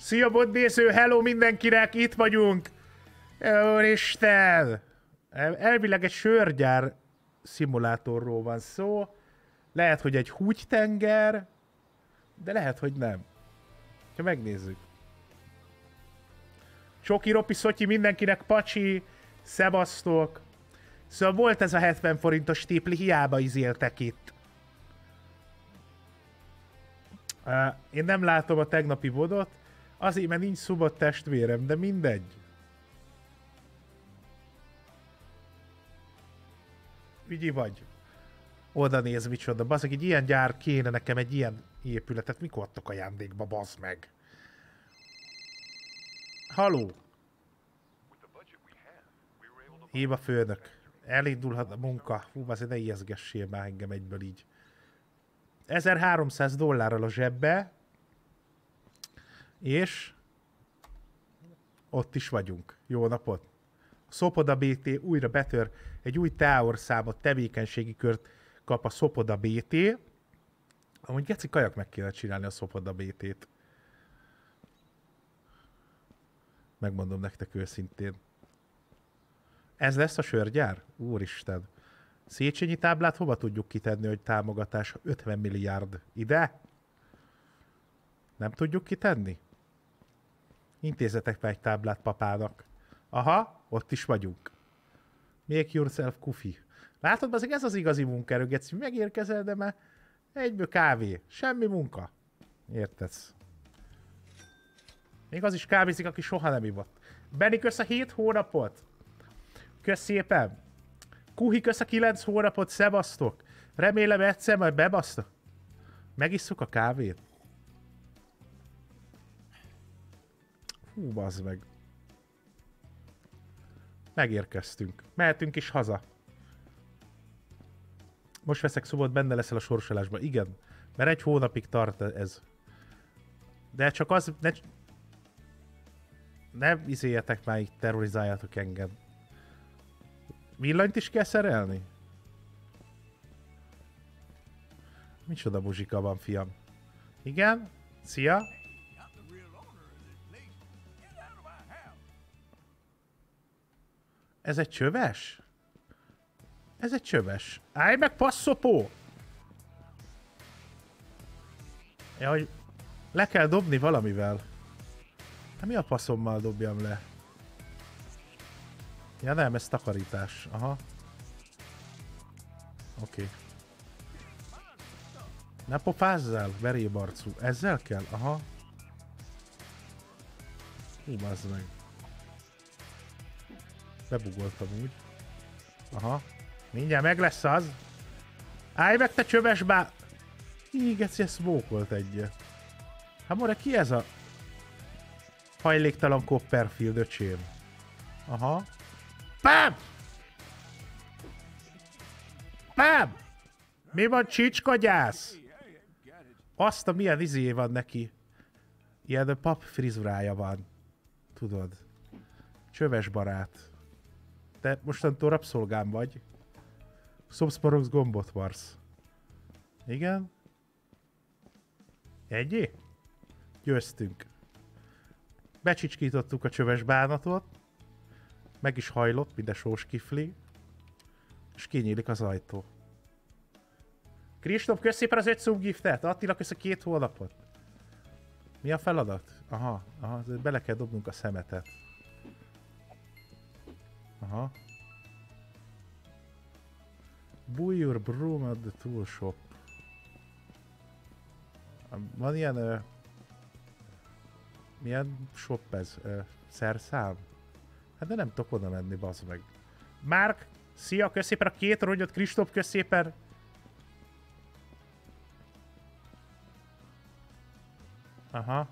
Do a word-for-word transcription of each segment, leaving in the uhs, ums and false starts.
Szia botnéző, hello mindenkinek, itt vagyunk! Úristen! El, elvileg egy sörgyár szimulátorról van szó. Lehet, hogy egy húgytenger, de lehet, hogy nem. Ha megnézzük. Csoki, Ropi, Szotyi, mindenkinek pacsi, szevasztok. Szóval volt ez a hetven forintos tipli, hiába izéltek itt. Uh, én nem látom a tegnapi vodot, azért, mert nincs szubott testvérem, de mindegy. Ügyi vagy. Oda néz, micsoda. Bazeg, egy ilyen gyár kéne nekem, egy ilyen épületet. Mikor adtok ajándékba, bazd meg? Haló? Hív a főnök. Elindulhat a munka. Hú, azért ne ijeszgessél már engem egyből így. ezerháromszáz dollárral a zsebbe. És ott is vagyunk. Jó napot! Szopoda bé té újra betör, egy új Tower számot, tevékenységi kört kap a Szopoda bé té. Amúgy geci kajak meg kéne csinálni a Szopoda bé té-t. Megmondom nektek őszintén. Ez lesz a sörgyár? Úristen. Széchenyi táblát hova tudjuk kitenni, hogy támogatás ötven milliárd? Ide? Nem tudjuk kitenni? Intézetek meg egy táblát papának. Aha, ott is vagyunk. Make yourself kufi. Látod, azért ez az igazi munkaerő, geci, megérkezel, de már egyből kávé. Semmi munka. Értesz? Még az is kávézik, aki soha nem ivott. Benni, kösz a hét hónapot. Kösz szépen. Kuhi, kösz a kilenc hónapot, szevasztok. Remélem egyszer majd bebasztok. Megisszuk a kávét. Hú, bazd meg. Megérkeztünk. Mehetünk is haza. Most veszek szobot, benne leszel a sorsolásban. Igen, mert egy hónapig tart ez. De csak az... Ne, ne izéljetek már, így terrorizáljátok engem. Villanyt is kell szerelni? Micsoda muzsika van, fiam? Igen? Szia? Ez egy csöves? Ez egy csöves. Állj meg, passzopó! Ja, hogy le kell dobni valamivel. Hát mi a passzommal dobjam le? Ja nem, ez takarítás. Aha. Oké. Okay. Ne pofázzál, verébarcú. Ezzel kell? Aha. Hú, bazd meg. Bebugoltam úgy. Aha. Mindjárt meg lesz az. Állj meg, te csöves bá... Hí, geci, ez smókolt egyet. Hát more, ki ez a... hajléktalan Copperfield, öcsém? Aha. Pám! Pám! Mi van, csicskagyász? Azt a milyen izé van neki. Ilyen pap frizurája van. Tudod. Csöves barát. Te mostantól rabszolgám vagy. Szobszporogsz, gombot varsz. Igen? Egyé? Győztünk. Becsicskítottuk a csöves bánatot. Meg is hajlott, mint a sós kifli. És kinyílik az ajtó. Kristóf, kösz szépen az öt subgiftet! Attila, kösz a két hónapot! Mi a feladat? Aha, aha, bele kell dobnunk a szemetet. Aha. Buy your broom at the tool shop. Van ilyen... Uh, milyen shop ez? Uh, szerszám? Hát de nem tudok oda menni, bazd meg. Márk, szia, kösz szépen a két rongyot, Kristóf, kösz szépen. Aha.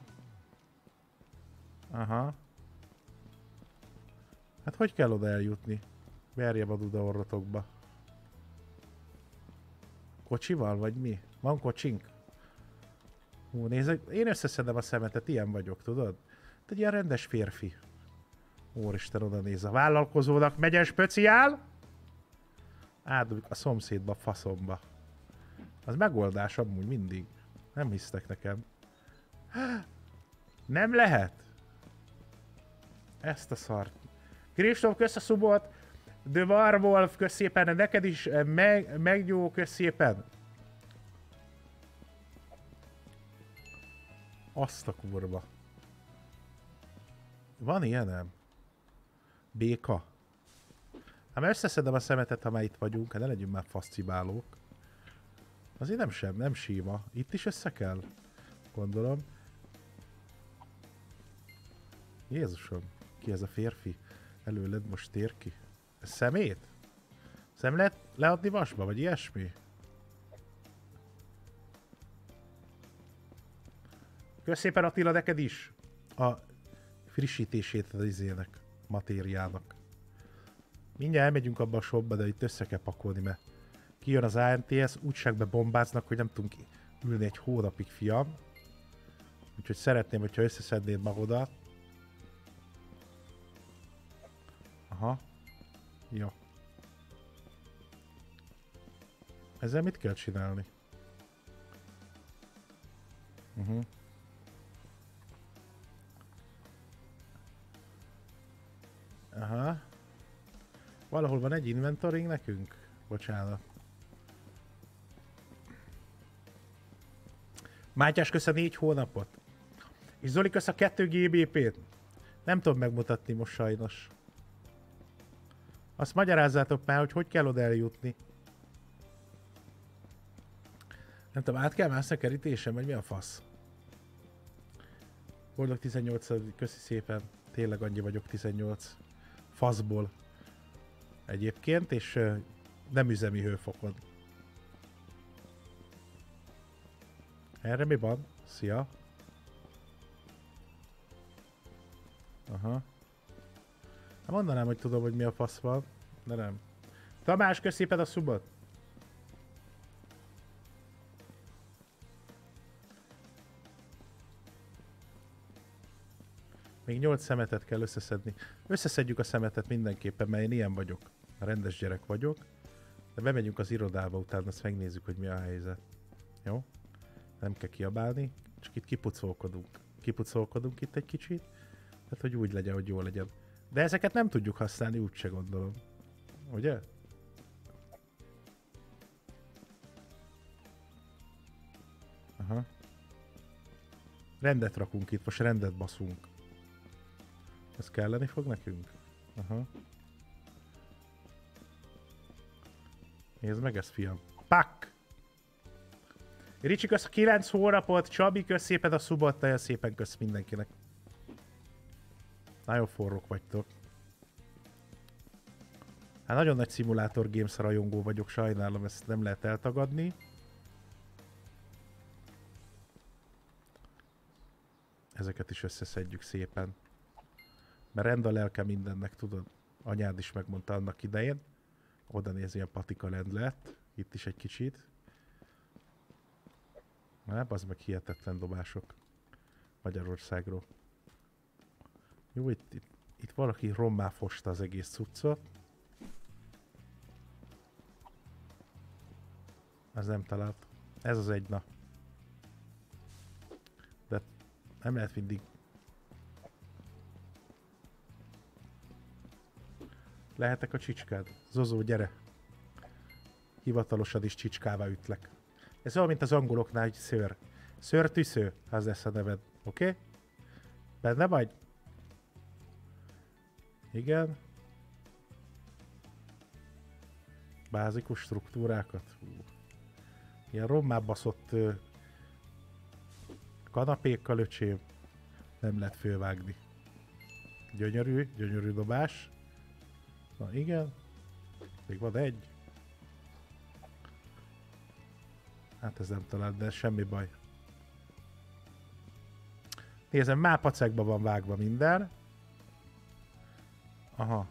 Aha. Hát hogy kell oda eljutni? Verjem a duda orrotokba. Kocsival, vagy mi? Van kocsink? Hú, nézzek, én összeszedem a szemetet, ilyen vagyok, tudod? Egy ilyen rendes férfi. Úristen, oda néz a vállalkozónak, megyen speciál! Átdobjuk a szomszédba, a faszomba. Az megoldás amúgy mindig. Nem hisztek nekem. Nem lehet. Ezt a szart. Kristóf, kösz a szubot. The Warwolf, kösz szépen. Neked is meg, megnyó, kösz szépen. Azt a kurva. Van ilyenem? Béka. Hát már összeszedem a szemetet, ha már itt vagyunk. Hát ne legyünk már faszcibálók. Azért nem sem, nem síma. Itt is össze kell? Gondolom. Jézusom, ki ez a férfi? Előled most tér ki. Ez szemét? Szem lehet leadni vasba, vagy ilyesmi? Kösz szépen Attila, neked is a frissítését az izének, matériának. Mindjárt elmegyünk abba a shopba, de itt össze kell pakolni, mert kijön az á en té es, úgyságbe bombáznak, hogy nem tudunk ülni egy hónapig, fiam. Úgyhogy szeretném, hogyha összeszednéd magadat. Aha. Jó. Ezzel mit kell csinálni? Uh-huh. Aha. Valahol van egy inventoring nekünk? Bocsánat. Mátyás, kösz a négy hónapot. És Zoli, kösz a kettő gé bé pét. Nem tudom megmutatni most sajnos. Azt magyarázzátok már, hogy hogy kell oda eljutni. Nem tudom, át kell mászni a kerítésen, vagy mi a fasz? Boldog tizennyolcadik köszi szépen. Tényleg annyi vagyok, tizennyolc. Faszból. Egyébként, és uh, nem üzemi hőfokon. Erre mi van? Szia. Aha. Hát mondanám, hogy tudom, hogy mi a fasz van, de nem. Tamás, kösz szépen a szubot! Még nyolc szemetet kell összeszedni. Összeszedjük a szemetet mindenképpen, mert én ilyen vagyok. Rendes gyerek vagyok. De bemegyünk az irodába, utána azt megnézzük, hogy mi a helyzet. Jó? Nem kell kiabálni, csak itt kipucolkodunk. Kipucolkodunk itt egy kicsit. Tehát, hogy úgy legyen, hogy jó legyen. De ezeket nem tudjuk használni, úgyse gondolom. Ugye? Aha. Rendet rakunk itt, most rendet baszunk. Ez kelleni fog nekünk? Aha. Nézd meg ezt, fiam. Pak! Ricsi, kösz a kilenc hónapot, Csabi, kösz szépen a szubot, nagyon szépen kösz mindenkinek. Nagyon forrók vagytok. Hát nagyon nagy Simulator Games rajongó vagyok, sajnálom, ezt nem lehet eltagadni. Ezeket is összeszedjük szépen. Mert rend a lelke mindennek, tudod? Anyád is megmondta annak idején. Oda néz, ilyen patika rend lett. Itt is egy kicsit. Na, az meg hihetetlen dobások Magyarországról. Jó, itt, itt, itt valaki rommá fosta az egész cuccot. Ez nem talált. Ez az egy, na. De nem lehet mindig. Lehetek a csicskád? Zozó, gyere! Hivatalosan is csicskává ütlek. Ez olyan, mint az angoloknál, hogy szőr. Szőrtűsző, az lesz a neved. Oké? Okay? Benne vagy? Igen. Bázikus struktúrákat. Hú. Ilyen rommá baszott uh, kanapékkal, öcsém. Nem lehet fölvágni. Gyönyörű, gyönyörű dobás. Na igen. Még van egy. Hát ez nem talált, de semmi baj. Nézem, mápacekba van vágva minden. Aha.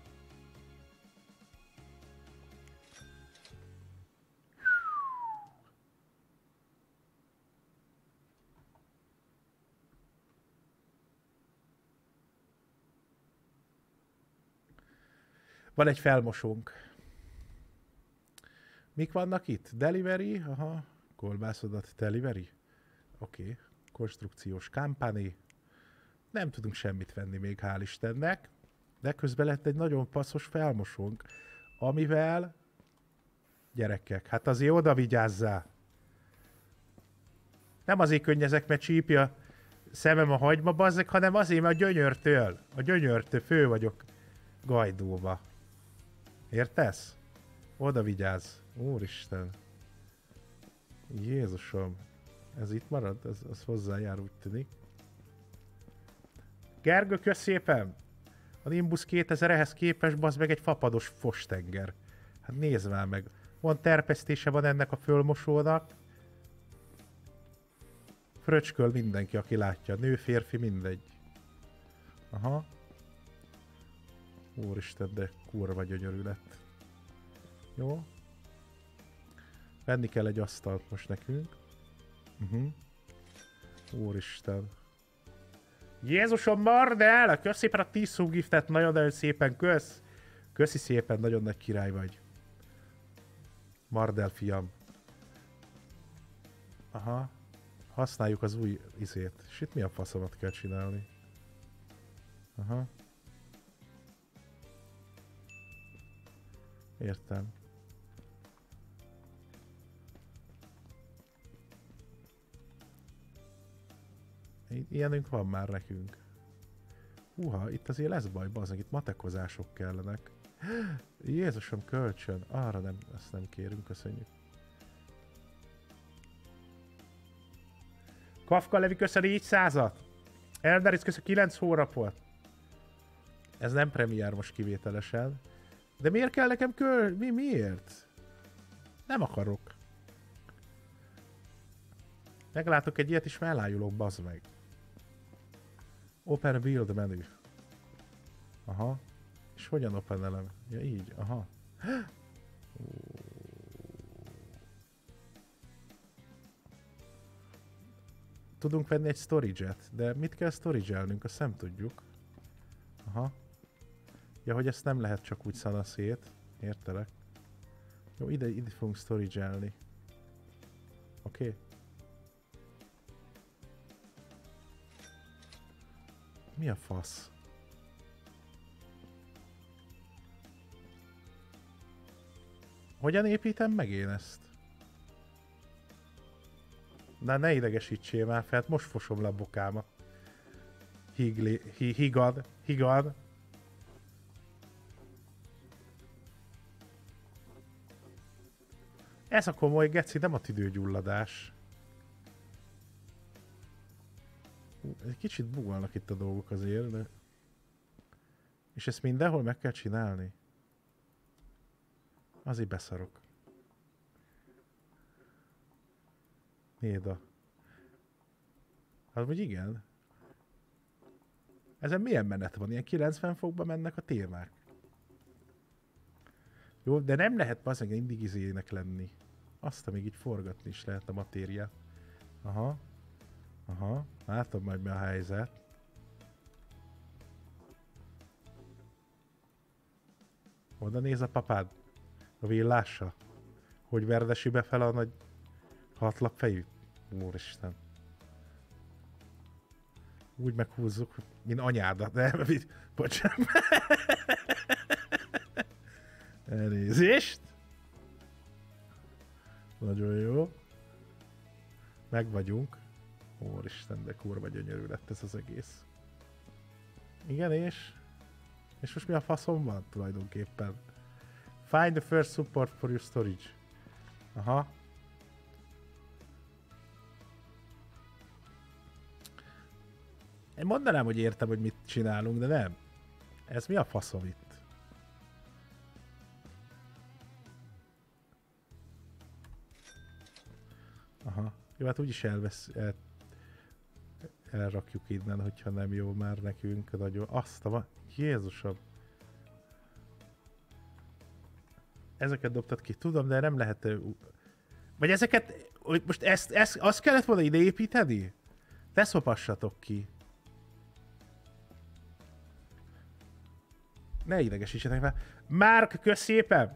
Van egy felmosónk. Mik vannak itt? Delivery, aha. Kolbászodat delivery. Oké. Okay. Konstrukciós kampani. Nem tudunk semmit venni még, hál' Istennek. De közben lett egy nagyon passzos felmosónk, amivel... Gyerekek, hát azért oda vigyázzál! Nem azért könnyezek, mert csípi a szemem a hagyma, bazzek, hanem azért, mert a gyönyörtől, a gyönyörtől fő vagyok gajdóba. Értesz? Oda vigyázz. Úristen. Jézusom. Ez itt marad? Ez, az hozzájár, úgy tűnik. Gergő, kösz szépen! A Nimbus kétezer ehhez képest, bazd meg, egy fapados fostenger. Hát nézd már meg. Van terpesztése van ennek a fölmosónak. Fröcsköl mindenki, aki látja. Nő, férfi, mindegy. Aha. Úristen, de kurva gyönyörű lett. Jó. Venni kell egy asztalt most nekünk. Uh-huh. Úristen. Jézusom, Mardel! Kösz szépen a tíz subgiftet, nagyon-nagyon szépen kösz. Köszi szépen, nagyon nagy király vagy. Mardel fiam. Aha. Használjuk az új izét. És itt mi a faszomat kell csinálni? Aha. Értem. Ilyenünk van már nekünk. Húha, itt azért lesz baj, bazdmeg, itt matekozások kellenek. Jézusom, kölcsön. Arra nem, ezt nem kérünk, köszönjük. Kafka Levi, köszön négyszázat. Eldaris, köszön kilenc hónapot. Ez nem premiér most kivételesen. De miért kell nekem köl... Mi, miért? Nem akarok. Meglátok egy ilyet is, elájulok, bazd meg. Open build menü. Aha. És hogyan openelem? Ja, így, aha. Tudunk venni egy storage-et, de mit kell storage-elnünk, azt nem tudjuk. Aha. Ja, hogy ezt nem lehet csak úgy szanaszét. Értelek. Jó, ide, ide fogunk storage-elni. Oké. Okay. Mi a fasz? Hogyan építem meg én ezt? Na, ne idegesítsél már fel, most fosom le a bokámat. Higli, hi, higad, higad. Ez a komoly geci, nem a tüdőgyulladás. Egy kicsit bugolnak itt a dolgok azért, de... És ezt mindenhol meg kell csinálni? Azért beszarok. Néda. Hát, vagy igen. Ezen milyen menet van? Ilyen kilencven fokba mennek a témák. Jó, de nem lehet bazdmeg mindig izének lenni. Azt, amíg így forgatni is lehet a matériát. Aha. Aha. Látom majd mi a helyzet. Oda néz a papád. A villással. Hogy verdesi be fel a nagy hatlap fejű. Úristen. Úgy meghúzzuk, mint anyádat. Nem, bocsánat. Elnézést. Nagyon jó. Meg vagyunk. Úristen, de kurva gyönyörű lett ez az egész. Igen, és? És most mi a faszom van tulajdonképpen? Find the first support for your storage. Aha. Én mondanám, hogy értem, hogy mit csinálunk, de nem. Ez mi a faszom itt? Aha. Jó, hát úgyis elvesz... El, elrakjuk innen, hogyha nem jó már nekünk. Nagyon... Azt a... Jézusom! Ezeket dobtad ki, tudom, de nem lehet... Vagy ezeket... Most ezt, ezt azt kellett volna ide építeni? Ne szopassatok ki. Ne idegesítsetek fel. Márk, kösz szépen!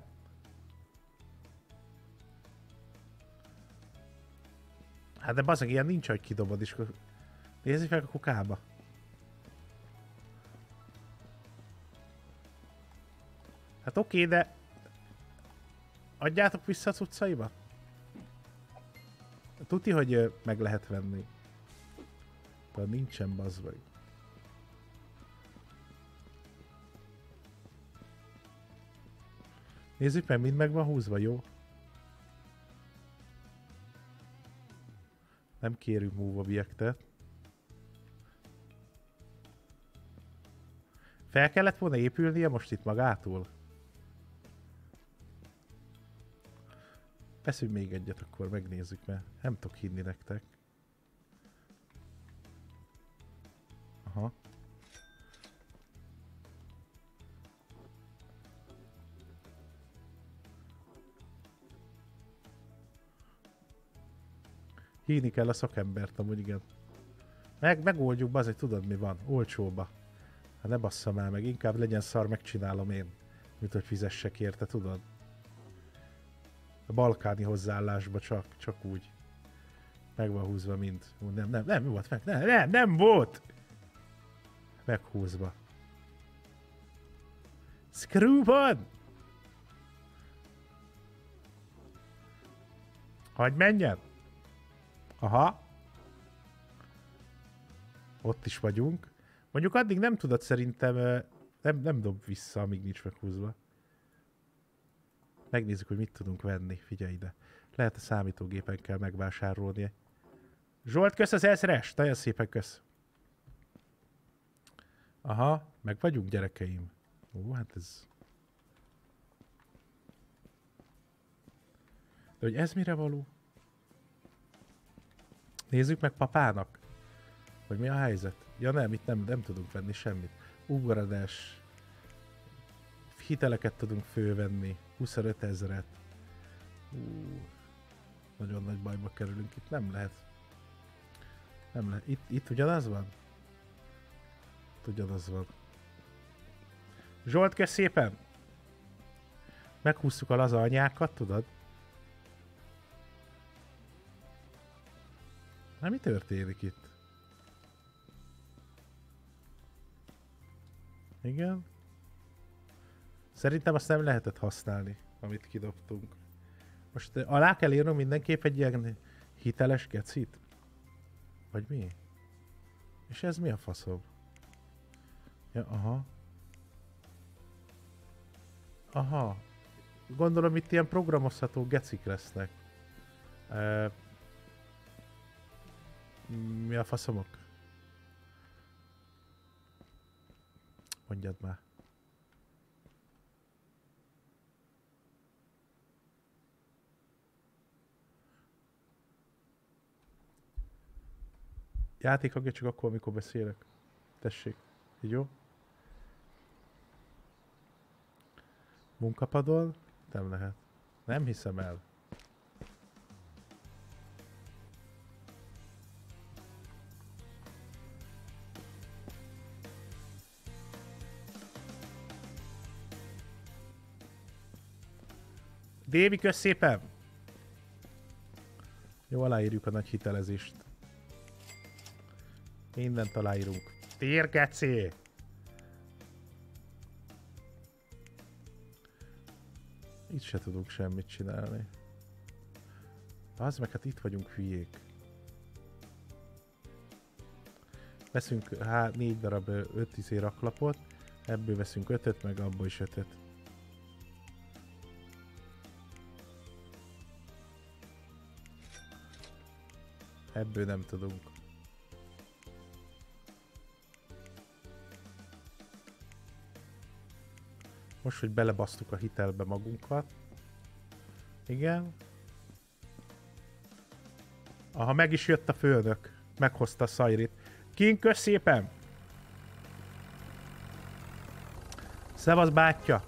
Hát de bazdmeg, ilyen nincs, hogy kidobod is. Nézzük fel a kukába. Hát oké, de... Adjátok vissza a cuccaiba? Tuti, hogy ö, meg lehet venni. De nincsen, bazd meg. Nézzük meg, mind meg van húzva, jó? Nem kérünk move objektet. Fel kellett volna épülnie most itt magától? Veszünk még egyet, akkor megnézzük, mert nem tudok hinni nektek. Aha. Hívni kell a szakembert, amúgy igen. Meg, megoldjuk, bazeg, tudod mi van? Olcsóba. Hát ne bassza már meg, inkább legyen szar, megcsinálom én. Mint hogy fizessek érte, tudod? A balkáni hozzáállásba csak, csak úgy. Meg van húzva mind. Ú, nem, nem, nem volt meg, nem, nem, nem volt! Meghúzva. Screwbon! Hagyj menjen! Aha. Ott is vagyunk. Mondjuk addig nem tudod szerintem, nem, nem dob vissza, amíg nincs meghúzva. Megnézzük, hogy mit tudunk venni. Figyelj ide. Lehet a számítógépen kell megvásárolni. Zsolt, kösz az ezres! Nagyon szépen kösz. Aha, meg vagyunk, gyerekeim. Ó, hát ez... De hogy ez mire való? Nézzük meg papának. Hogy mi a helyzet? Ja nem, itt nem, nem tudunk venni semmit. Ugradás. Hiteleket tudunk fölvenni. huszonöt ezret. Uh, nagyon nagy bajba kerülünk. Itt nem lehet. Nem lehet. Itt, itt ugyanaz van? Itt ugyanaz van. Zsolt, kösz szépen! Meghúztuk a laza anyákat, tudod? Na, mi történik itt? Igen. Szerintem azt nem lehetett használni, amit kidobtunk. Most alá kell írnom mindenképp egy ilyen hiteles gecit? Vagy mi? És ez mi a faszom? Ja, aha. Aha. Gondolom itt ilyen programozható gecik lesznek. Uh, mi a faszomok? Mondjad már. Játék hangja csak akkor, amikor beszélek. Tessék. Így jó? Munkapadon? Nem lehet. Nem hiszem el. Dévi, kösz szépen! Jó, aláírjuk a nagy hitelezést. Mindent aláírunk. Térgeci! Itt se tudunk semmit csinálni. Az meg, hát itt vagyunk hülyék. Veszünk há, négy darab öt izé raklapot, ebből veszünk ötöt, meg abból is ötöt. Ebből nem tudunk. Most, hogy belebasztuk a hitelbe magunkat. Igen. Aha, meg is jött a főnök. Meghozta a Szajrit. King, kösz szépen! Szevasz, bátyja!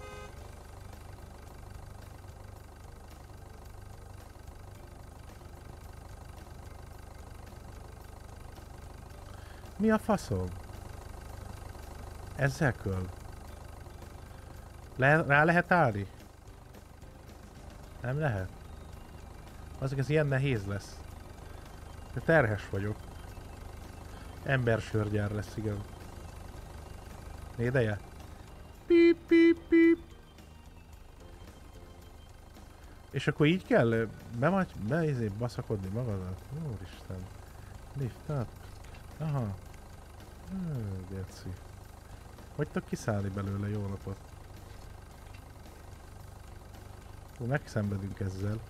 Mi a faszom? Ezzel köl? Le, rá lehet állni? Nem lehet? Azok, ez ilyen nehéz lesz. De terhes vagyok. Embersörgyár lesz, igen. Nédeje? Píp, píp, píp. És akkor így kell bemagy, beizé baszakodni magadat? Úristen. Lift up. Aha. Hú, geci. Hogy tudok kiszállni belőle, jó napot? Hú, megszenvedünk ezzel.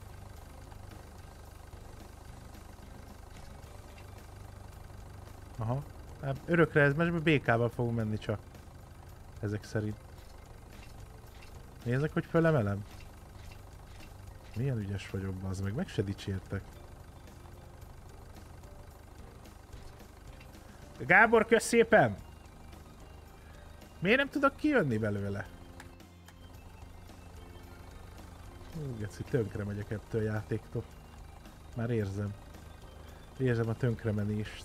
Aha. Hát örökre ez, mert bé ká-val fogunk menni csak. Ezek szerint. Nézzek, hogy fölemelem. Milyen ügyes vagyok, az meg, meg se dicsértek. Gábor, kösz szépen! Miért nem tudok kijönni belőle? Hú, geci, tönkre megyek ettől a játéktól. Már érzem. Érzem a tönkremenést.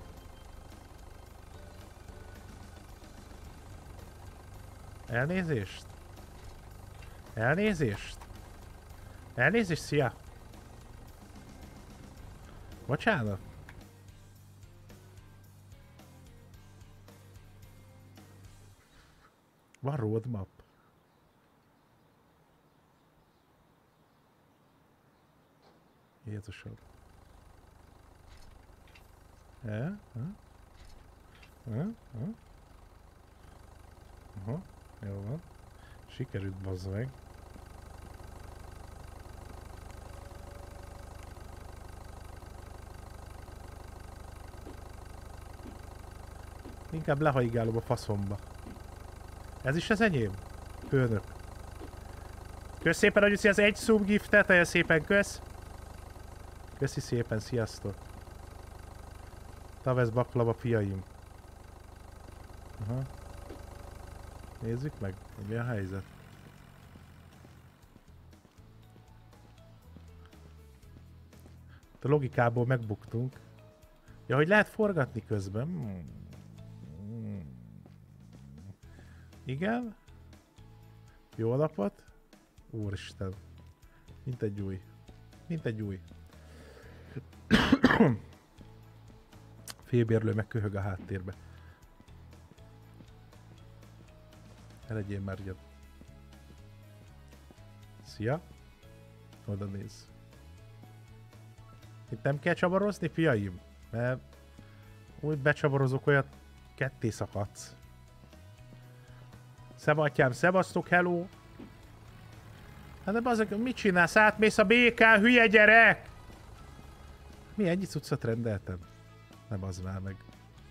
Elnézést? Elnézést? Elnézést, szia! Bocsánat! Van roadmap. Jézusom. E? Ha? Ha? Ha? Aha, jó van. Sikerült, bazd meg. Inkább lehaigálom a faszomba. Ez is az enyém? Főnök. Kösz szépen, hogy uszi az egy szum giftet, olyan szépen kösz. Köszi szépen, sziasztok. Tavesz baklava fiaim. Aha. Nézzük meg, hogy mi a helyzet. A logikából megbuktunk. Ja, hogy lehet forgatni közben. Hmm. Igen. Jó napot. Úristen. Mint egy új. Mint egy új. Félbérlő meg köhög a háttérbe. Ne legyél már ilyen. Szia. Oda néz. Itt nem kell csavarozni, fiaim? Mert úgy becsavarozok, olyat ketté szakadsz. Szevatyám, szevasztok, hello! Hát de bazeg, mit csinálsz? Átmész a bé ká, hülye gyerek! Mi, ennyi cuccot rendeltem? Nem az már meg.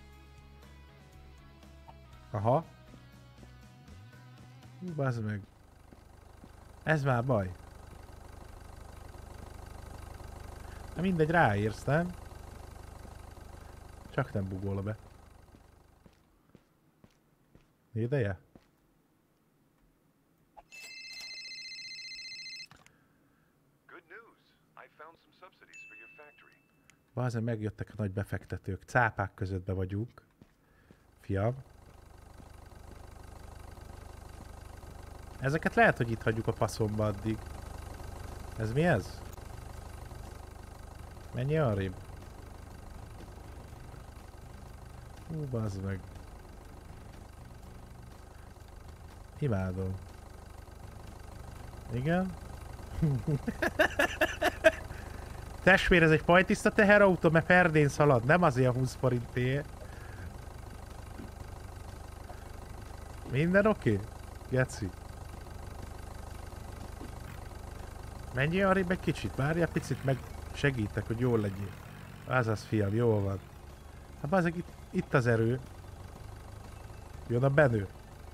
Aha. Hú, bazd meg. Ez már baj. Na mindegy, ráérsz, nem? Csak nem bugol be. Ideje? Bazen megjöttek a nagy befektetők. Cápák közöttbe vagyunk. Fiam. Ezeket lehet, hogy itt hagyjuk a faszomba addig. Ez mi ez? Menj arrébb. Hú, bazd meg. Imádom. Igen? Testvér, ez egy pajtiszta teherautó, mert ferdén szalad, nem azért a húsz forintért. Minden oké? Okay? Geci. Menjél arrébb egy kicsit, várjál picit, meg segítek, hogy jól legyél. Azaz, fiam, jól van. Hát bazeg, itt, itt az erő. Jön a benő.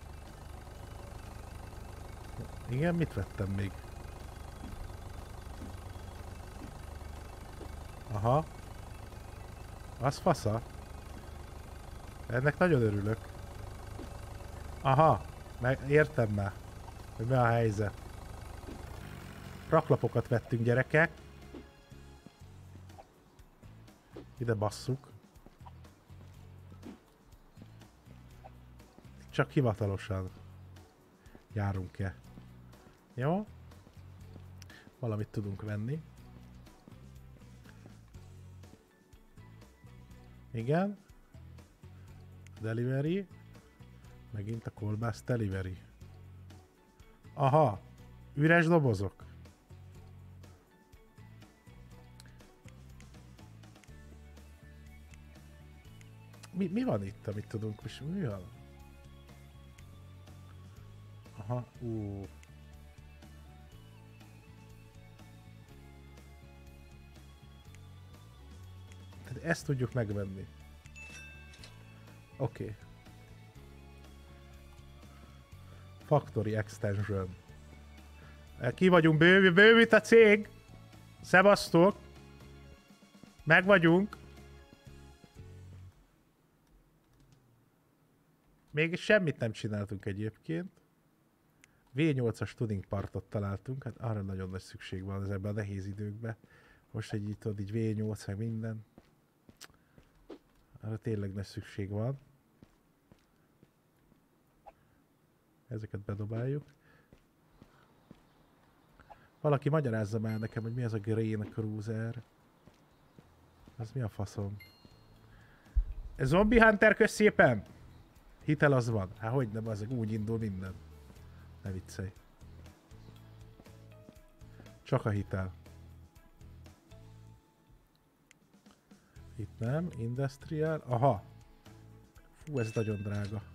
Igen, mit vettem még? Aha. Az fasza. Ennek nagyon örülök. Aha. Meg értem már, hogy mi a helyzet. Raklapokat vettünk, gyerekek. Ide basszuk. Csak hivatalosan járunk-e. Jó? Valamit tudunk venni. Igen. Delivery. Megint a kolbász delivery. Aha. Üres dobozok. Mi, mi van itt, amit tudunk? Mi van? Aha, ú. Tehát ezt tudjuk megvenni. Oké. Okay. Factory Extension. Ki vagyunk, bőv, bővít a cég. Szevasztok. Meg vagyunk. Még semmit nem csináltunk egyébként. vé nyolcas tuning partot találtunk, hát arra nagyon nagy szükség van ebben a nehéz időkben. Most egy így tudod, így vé nyolc, meg minden. Arra tényleg nagy szükség van. Ezeket bedobáljuk. Valaki magyarázza már nekem, hogy mi az a Green Cruiser. Az mi a faszom? Zombie Hunter, kösz szépen! Hitel az van. Hát hogy nem, az úgy indul minden. Ne viccelj. Csak a hitel. Itt nem. Industrial. Aha. Fú, ez nagyon drága.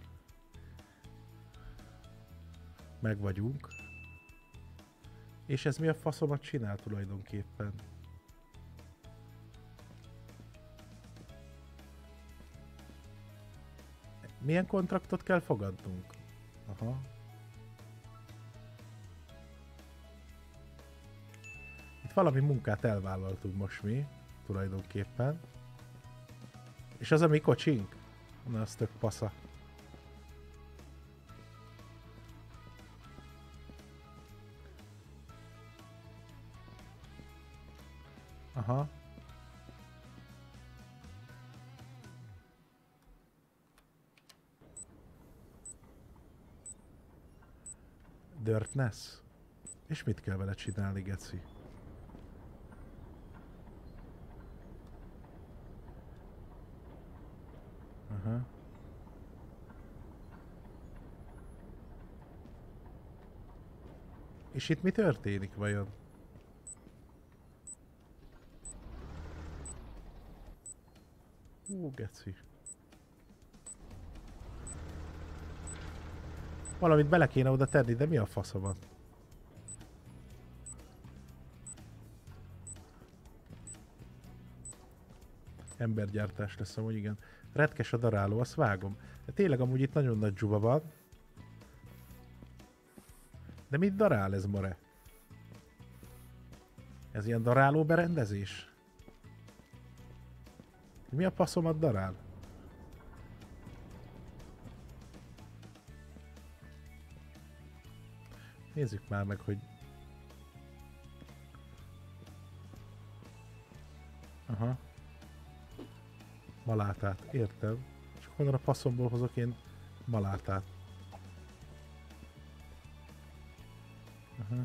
Meg vagyunk. És ez mi a faszomat csinál tulajdonképpen? Milyen kontraktot kell fogadnunk? Aha. Itt valami munkát elvállaltunk most mi, tulajdonképpen. És az a mi kocsink? Na, az tök pasza. Aha. Dirtness. És mit kell vele csinálni, geci? Aha. És itt mi történik vajon? Ó, geci. Valamit bele kéne oda tenni, de mi a fasza van? Embergyártás lesz amúgy, igen. Retkes a daráló, azt vágom. De tényleg amúgy itt nagyon nagy dzsuba van. De mit darál ez, more? Ez ilyen daráló berendezés? Mi a passzomat darál? Nézzük már meg, hogy... Aha. Malátát, értem. És honnan a passzomból hozok én malátát? Aha.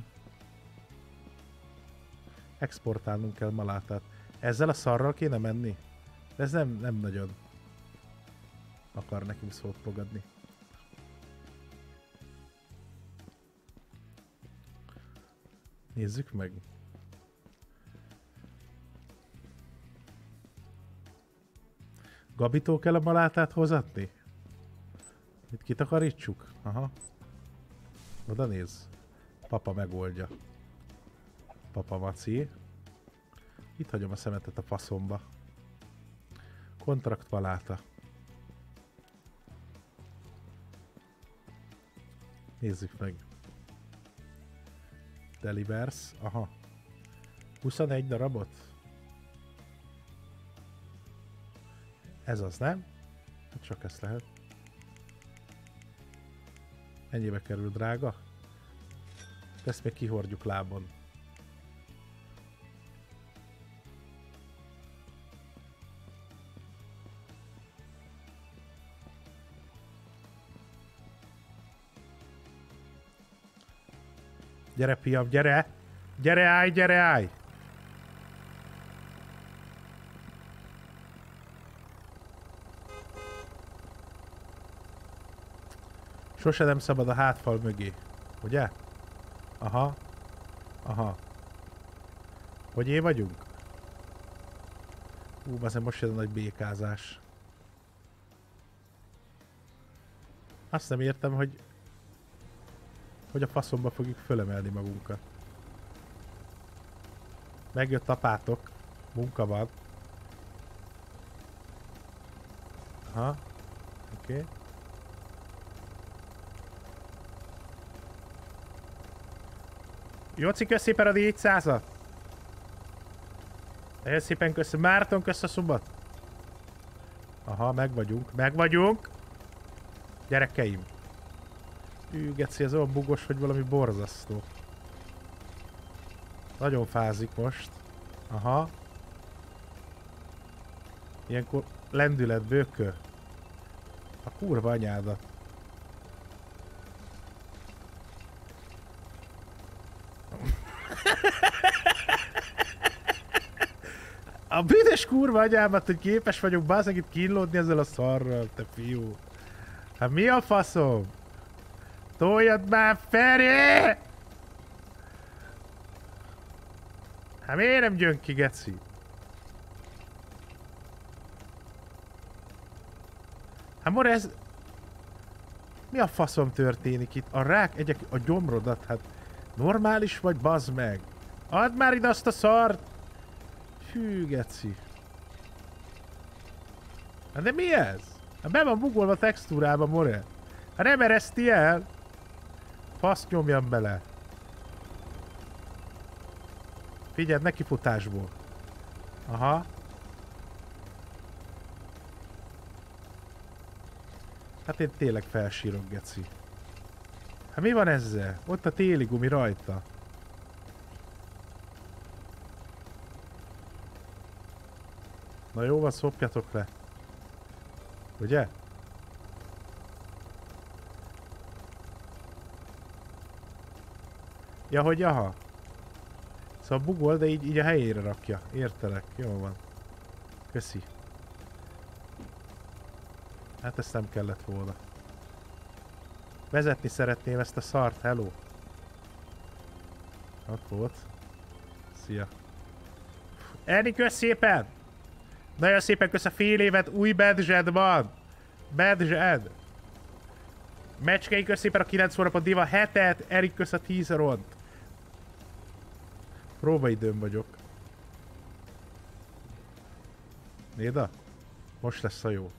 Exportálnunk kell malátát. Ezzel a szarral kéne menni? De ez nem, nem nagyon akar nekünk szót fogadni. Nézzük meg. Gabitól kell a malátát hozatni? Itt kitakarítsuk? Aha. Oda néz. Papa megoldja. Papa maci. Itt hagyom a szemetet a faszomba. Kontrakt maláta. Nézzük meg. Delivers. Aha. huszonegy darabot? Ez az, nem? Csak ezt lehet. Ennyibe kerül, drága? Ezt még kihordjuk lábon. Gyere, fiam, gyere! Gyere, állj, gyere, állj! Sose nem szabad a hátfal mögé, ugye? Aha. Aha. Hogy én vagyunk? Ú, azért most jön a nagy békázás. Azt nem értem, hogy... hogy a faszomba fogjuk fölemelni magunkat. Megjött apátok. Munka van. Aha. Oké. Okay. Jóci, kösz szépen a négyszázat! Nagyon szépen köszönöm. Márton, kösz a szubat! Aha, meg vagyunk. Meg vagyunk! Gyerekeim! Ű, geci, ez olyan bugos, hogy valami borzasztó. Nagyon fázik most. Aha. Ilyenkor lendület, bőkő. A kurva anyádat. A büdös kurva anyámat, hogy képes vagyok bászak itt kínlódni ezzel a szarral, te fiú. Hát mi a faszom? Toljad már, Feri! Hát miért nem jön ki, geci? Hát mora ez... Mi a faszom történik itt? A rák egyek a gyomrodat, hát... Normális vagy, bazd meg? Add már ide azt a szart! Hű, geci. Hát de mi ez? Hát be van bugolva a textúrába, more. Hát nem ereszti el. Fasz nyomjam bele. Figyeld, nekifutásból. Aha. Hát én tényleg felsírok, geci. Hát mi van ezzel? Ott a téli gumi rajta. Na jó van, szopjatok le. Ugye? Ja, hogy aha. Szóval bugol, de így, így a helyére rakja. Értelek. Jó van. Köszi. Hát ezt nem kellett volna. Vezetni szeretném ezt a szart, hello. Ott volt. Szia. Erni, kösz szépen! Nagyon szépen kösz a fél évet, új badge-ed van! Badge-ed! Mecskei, kösz szépen a kilenc hónapot, Diva hetet, Erik kösz a tíz ront. Próbaidőm vagyok. Néda? Most lesz a jó.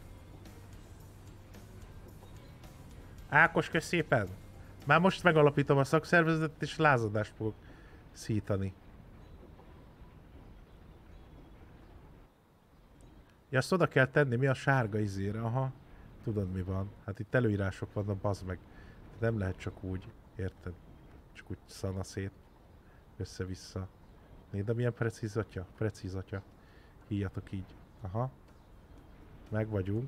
Ákos, kösz szépen! Már most megalapítom a szakszervezetet és lázadást fogok szítani. Ja, azt oda kell tenni, mi a sárga izére, aha. Tudod mi van? Hát itt előírások vannak, bazd meg. Nem lehet csak úgy, érted? Csak úgy szana szét. Össze-vissza. Nézd, de milyen precíz atya? Precíz atya. Híjatok így. Aha. Meg vagyunk.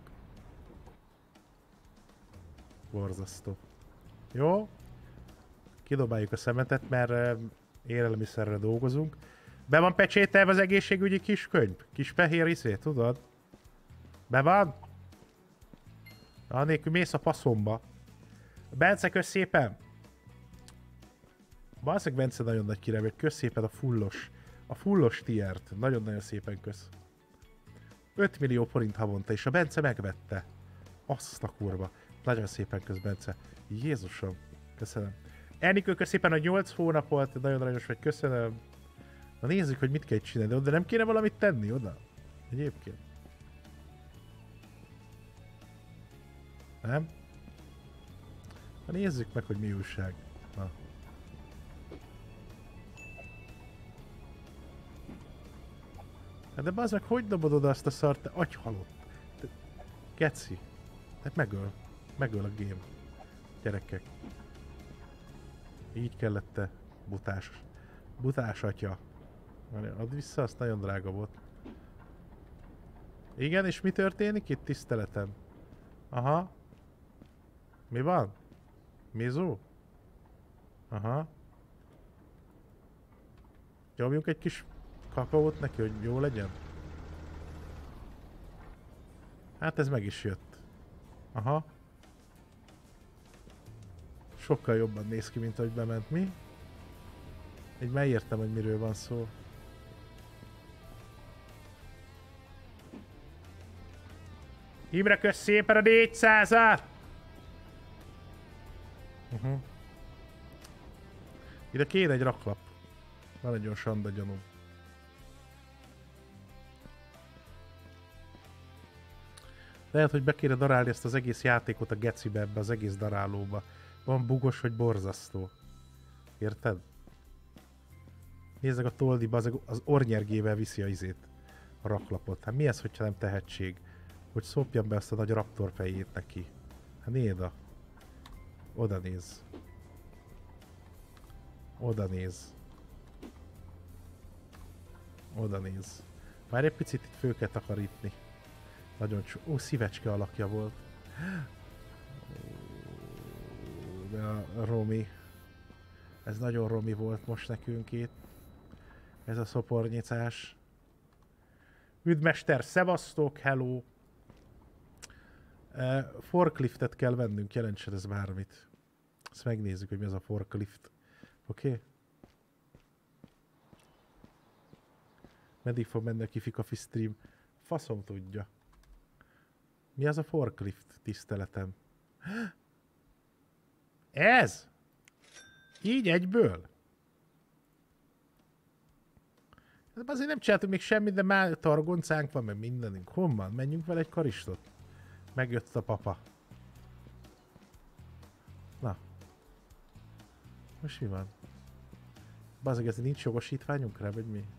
Borzasztó. Jó. Kidobáljuk a szemetet, mert élelmiszerre dolgozunk. Be van pecsételve az egészségügyi kiskönyv? Kis fehér iszé, tudod? Be van? Anélkül mész a faszomba. Bence, kösz szépen! Valószínűleg Bence nagyon nagy kiremény. Kösz szépen a fullos. A fullos tiert. Nagyon-nagyon szépen kösz. öt millió forint havonta, és a Bence megvette. Azt a kurva. Nagyon szépen kösz, Bence. Jézusom. Köszönöm. Ernikő, kösz szépen a nyolc hónapot. Nagyon aranyos vagy. Köszönöm. Na nézzük, hogy mit kell csinálni. De nem kéne valamit tenni oda? Egyébként. Nem? Na nézzük meg, hogy mi újság. Na. Hát de bazd meg, hogy dobod oda azt a szart, te agyhalott. Te... Geci. Hát megöl. Megöl a game. Gyerekek. Így kellett te. Butás. Butás atya. Add vissza, azt nagyon drága volt. Igen, és mi történik itt, tiszteletem? Aha. Mi van? Mizu? Aha. Nyomjunk egy kis kakaót neki, hogy jó legyen? Hát ez meg is jött. Aha. Sokkal jobban néz ki, mint ahogy bement, mi? Így megértem, hogy miről van szó. Imre, kösz szépen a négyszázat! Uh-huh. Ide kéne egy raklap. Van egy olyan sanda gyanú. Lehet, hogy be kéne darálni ezt az egész játékot a gecibe, ebbe az egész darálóba. Van bugos, hogy borzasztó. Érted? Nézzek a toldiba, az, az ornyergével viszi a izét, a raklapot. Hát mi ez, hogyha nem tehetség? Hogy szopjam be ezt a nagy raptor fejét neki. Hát nézd. Oda néz. Oda néz. Oda néz. Már egy picit itt föl kell takarítni. Nagyon csú... Ó, szívecske alakja volt. De a Romi. Ez nagyon Romi volt most nekünk itt. Ez a szopornyicás. Üdmester, szevasztok, hello! Uh, forkliftet kell vennünk, jelentsen ez bármit. Ezt megnézzük, hogy mi az a forklift. Oké? Okay? Meddig fog menni a Kifikafi stream? Faszom tudja. Mi az a forklift, tiszteletem? Ez? Így egyből? Azért nem csináltunk még semmit, de már targoncánk van, meg mindenünk. Honnan? Menjünk vele egy karistot. Megjött a papa. Na. Most mi van? Bazzeg, ez nincs jogosítványunk rá, vagy mi?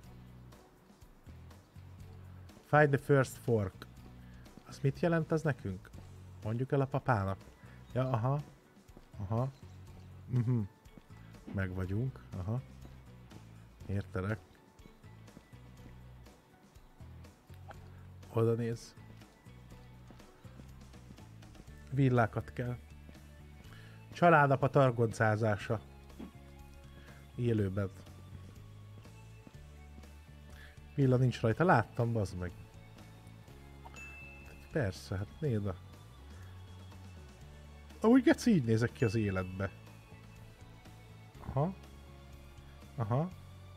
Find the first fork. Az mit jelent az nekünk? Mondjuk el a papának. Ja, aha. Aha. Mhm. Meg vagyunk. Aha. Értelek. Oda néz. Villákat kell. Családapa targoncázása. Élőben. Villa nincs rajta, láttam, bazd meg. Persze, hát nézd. Amúgy geci, így nézek ki az életbe. Aha. Aha.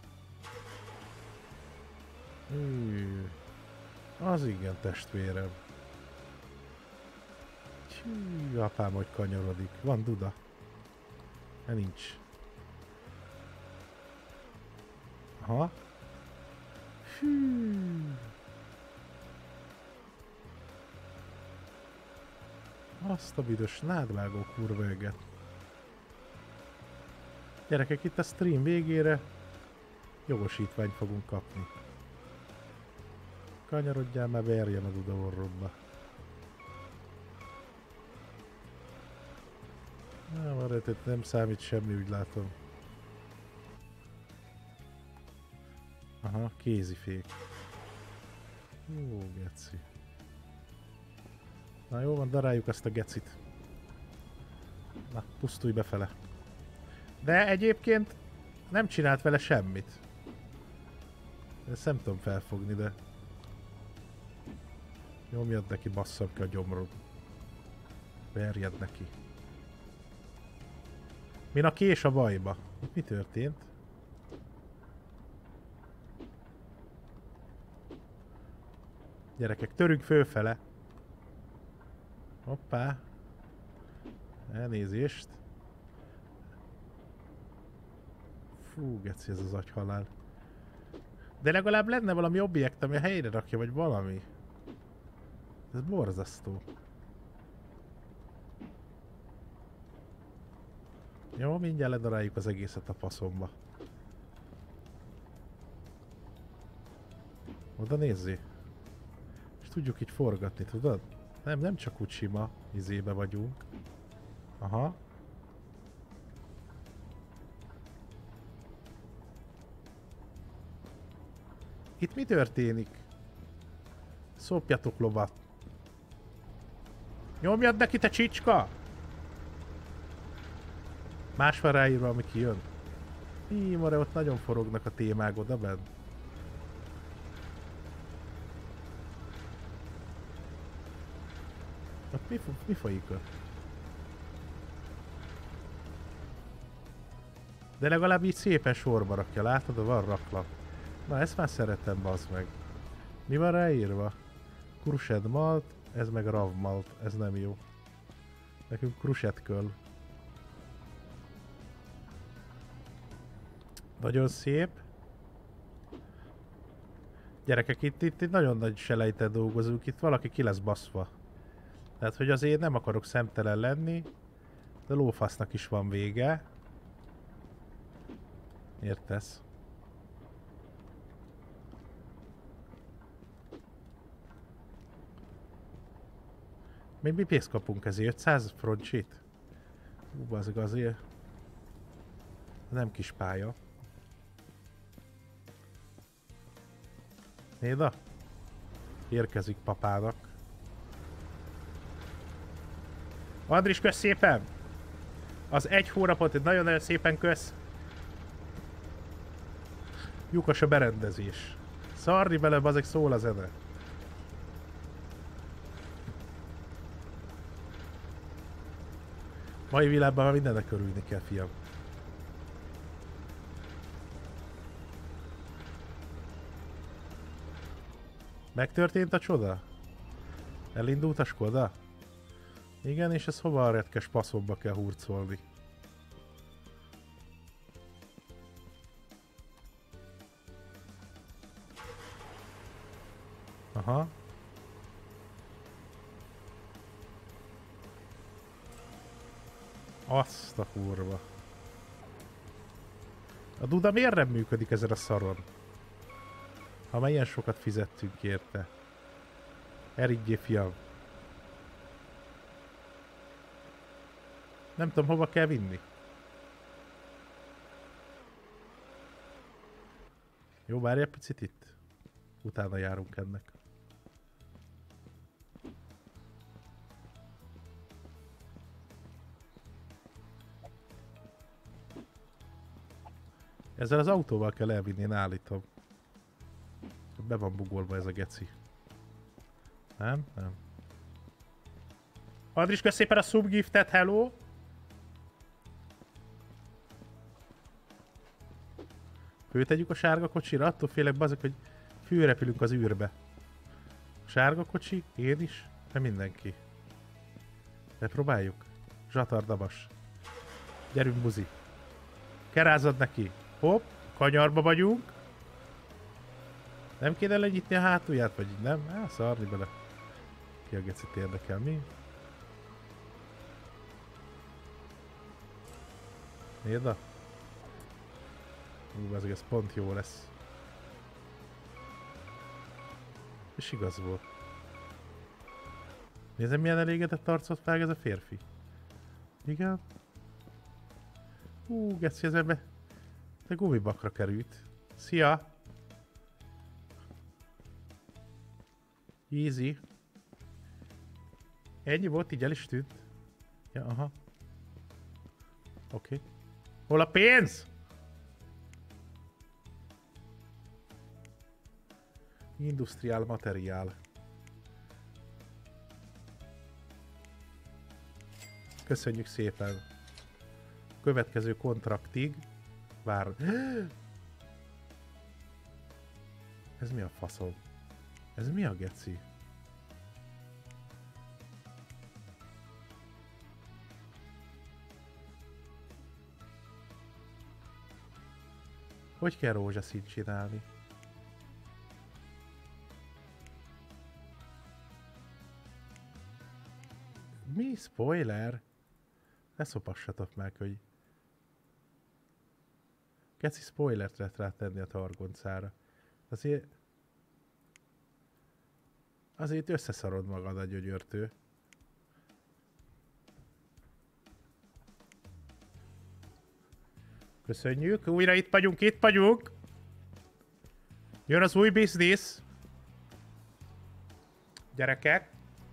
Hű. Az igen, testvérem. Hű, apám, hogy kanyarodik. Van duda? De nincs. Aha. Hű. Azt a büdös nádvágó kurva öget. Gyerekek, itt a stream végére jogosítványt fogunk kapni. Kanyarodjál, már verjen a duda orrodba. Nem, arra nem számít semmi, úgy látom. Aha, kézifék. Ó, geci. Na jó van, daráljuk azt a gecit. Na, pusztulj befele. De egyébként nem csinált vele semmit. Ezt nem tudom felfogni, de... Nyomjad neki, basszam ki a gyomrod. Verjed neki. Min a kés a bajba? Mi történt? Gyerekek, törünk fölfele. Hoppá. Elnézést. Fú, geci, ez az agyhalál. De legalább lenne valami objekt, ami a helyre rakja, vagy valami. Ez borzasztó. Jó, mindjárt ledaráljuk az egészet a faszomba. Oda nézzé. És tudjuk így forgatni, tudod? Nem, nem csak úgy sima izébe vagyunk. Aha. Itt mi történik? Szopjatok lovat. Nyomjad neki, te csicska! Más van ráírva, ami kijön. Hí, mare, ott nagyon forognak a témák oda bent. Ott mi, mi folyik ott? De legalább így szépen sorba rakja, látod? Van raklap. Na, ezt már szeretem, bazd meg. Mi van ráírva? Krused malt, ez meg rav malt. Ez nem jó. Nekünk kruset kell. Nagyon szép. Gyerekek, itt, itt, itt nagyon nagy selejtet dolgozunk, itt valaki ki lesz baszva. Tehát, hogy azért nem akarok szemtelen lenni, de lófasznak is van vége. Értesz? Még mi pénzt kapunk ezért? ötszáz froncsit? Ú, bazeg azért. Nem kis pálya. Néda? Érkezik papának. Andris, kösz szépen! Az egy hónapot nagyon-nagyon szépen kösz. Lyukas a berendezés. Szarni bele, bazeg, szól a zene. Mai világban már mindennek örülni kell, fiam. Megtörtént a csoda? Elindult a Skoda? Igen, és ez hova a retkes passzomba kell hurcolni? Aha. Azt a kurva. A Duda miért nem működik ezen a szaron? Ha már ilyen sokat fizettünk érte. Erigyé, fiam. Nem tudom, hova kell vinni. Jó, várj egy picit itt. Utána járunk ennek. Ezzel az autóval kell elvinni, én állítom. Be van bugolva ez a geci. Nem? Nem. Andris, kösz szépen a subgiftet, hello! Főtegyük a sárga kocsira, attól félek bazok, hogy főrepülünk az űrbe. Sárga kocsi, én is, de mindenki. Bepróbáljuk. Zsatardabas. Gyerünk, buzi. Kerázad neki. Hopp, kanyarba vagyunk. Nem kéne lenyitni a hátulját, vagy így nem? Á, szarni bele. Ki a gecit érdekel, mi? Érda? Ú, ez, ez pont jó lesz. És igaz volt. Nézem, milyen elégedett arcot vág ez a férfi. Igen? Ú, geci, ez ebbe... De gumibakra került. Szia! Easy. Ennyi volt, így el is tűnt. Ja, aha. Oké. Okay. Hol a pénz? Industriál materiál. Köszönjük szépen. Következő kontraktig vár. Ez mi a faszom? Ez mi a geci? Hogy kell rózsaszínt csinálni? Mi? Spoiler? Ne szopassatok meg, hogy... Geci, spoilert lehet rátenni a targoncára. Azért... Azért összeszarod magad a gyögyörtő. Köszönjük, újra itt vagyunk, itt vagyunk! Jön az új biznisz! Gyerekek!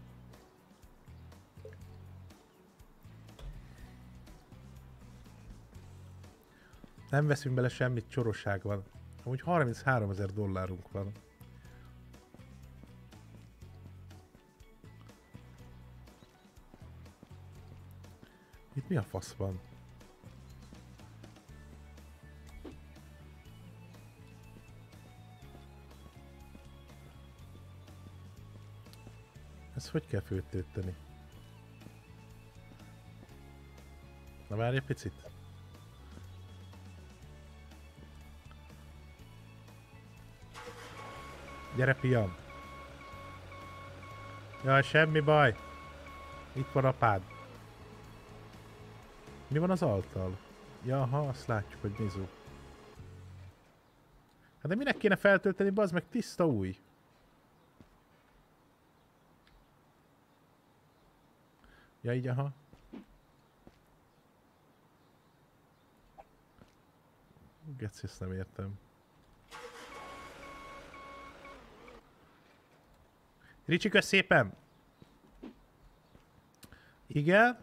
Nem veszünk bele semmit, csorosság van. Amúgy harmincháromezer dollárunk van. Itt mi a fasz van? Ezt hogy kell főtölteni? Na várj egy picit. Gyere, fiam. Jaj, semmi baj. Itt van apád. Mi van az alttal? Ja, ha, azt látjuk, hogy Mizu. Hát de minek kéne feltölteni, bazd meg, tiszta új. Ja, így, aha. Geci, ezt nem értem. Ricsi, kösz szépen! Igen?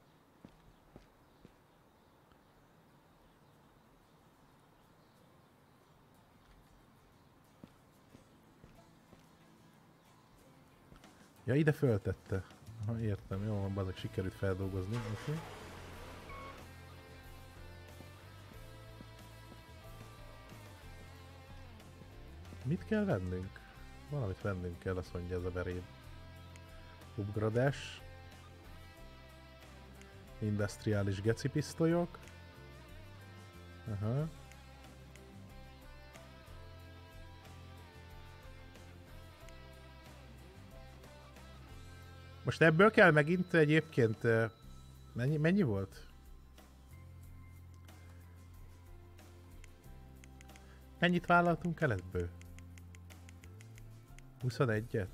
Ja, ide föltette. Ha értem, jó, bazeg sikerült feldolgozni. Okay. Mit kell vennünk? Valamit vennünk kell, azt mondja ez a veréb. Upgradás. Industriális geci pisztolyok. Aha. Most ebből kell megint egyébként... Mennyi, mennyi volt? Mennyit vállaltunk el ebből? huszonegyet?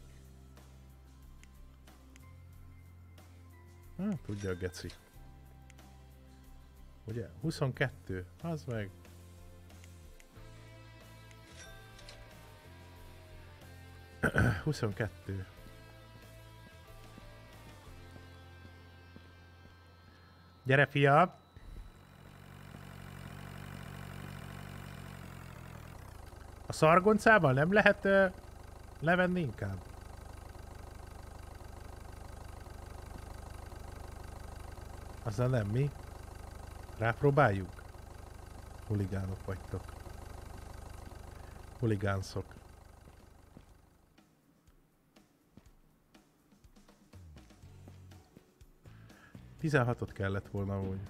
Hát, tudja a geci. Ugye? huszonkettő. Az meg. huszonkettő. Gyere, fiam! A szargoncával nem lehet uh, levenni inkább? Azzal nem mi? Rápróbáljuk? Huligánok vagytok. Huligánszok. tizenhatot kellett volna amúgy.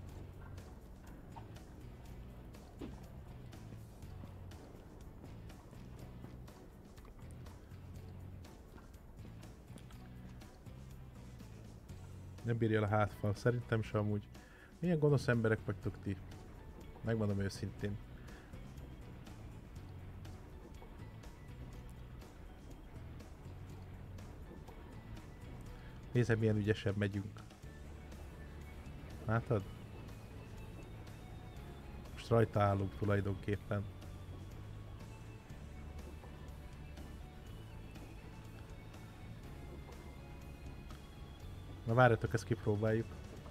Nem bírja a hátfal. Szerintem sem amúgy. Milyen gonosz emberek vagytok ti? Megmondom őszintén. Nézd, milyen ügyesen megyünk. Látod? Most rajta állunk tulajdonképpen. Na várjatok, ezt kipróbáljuk.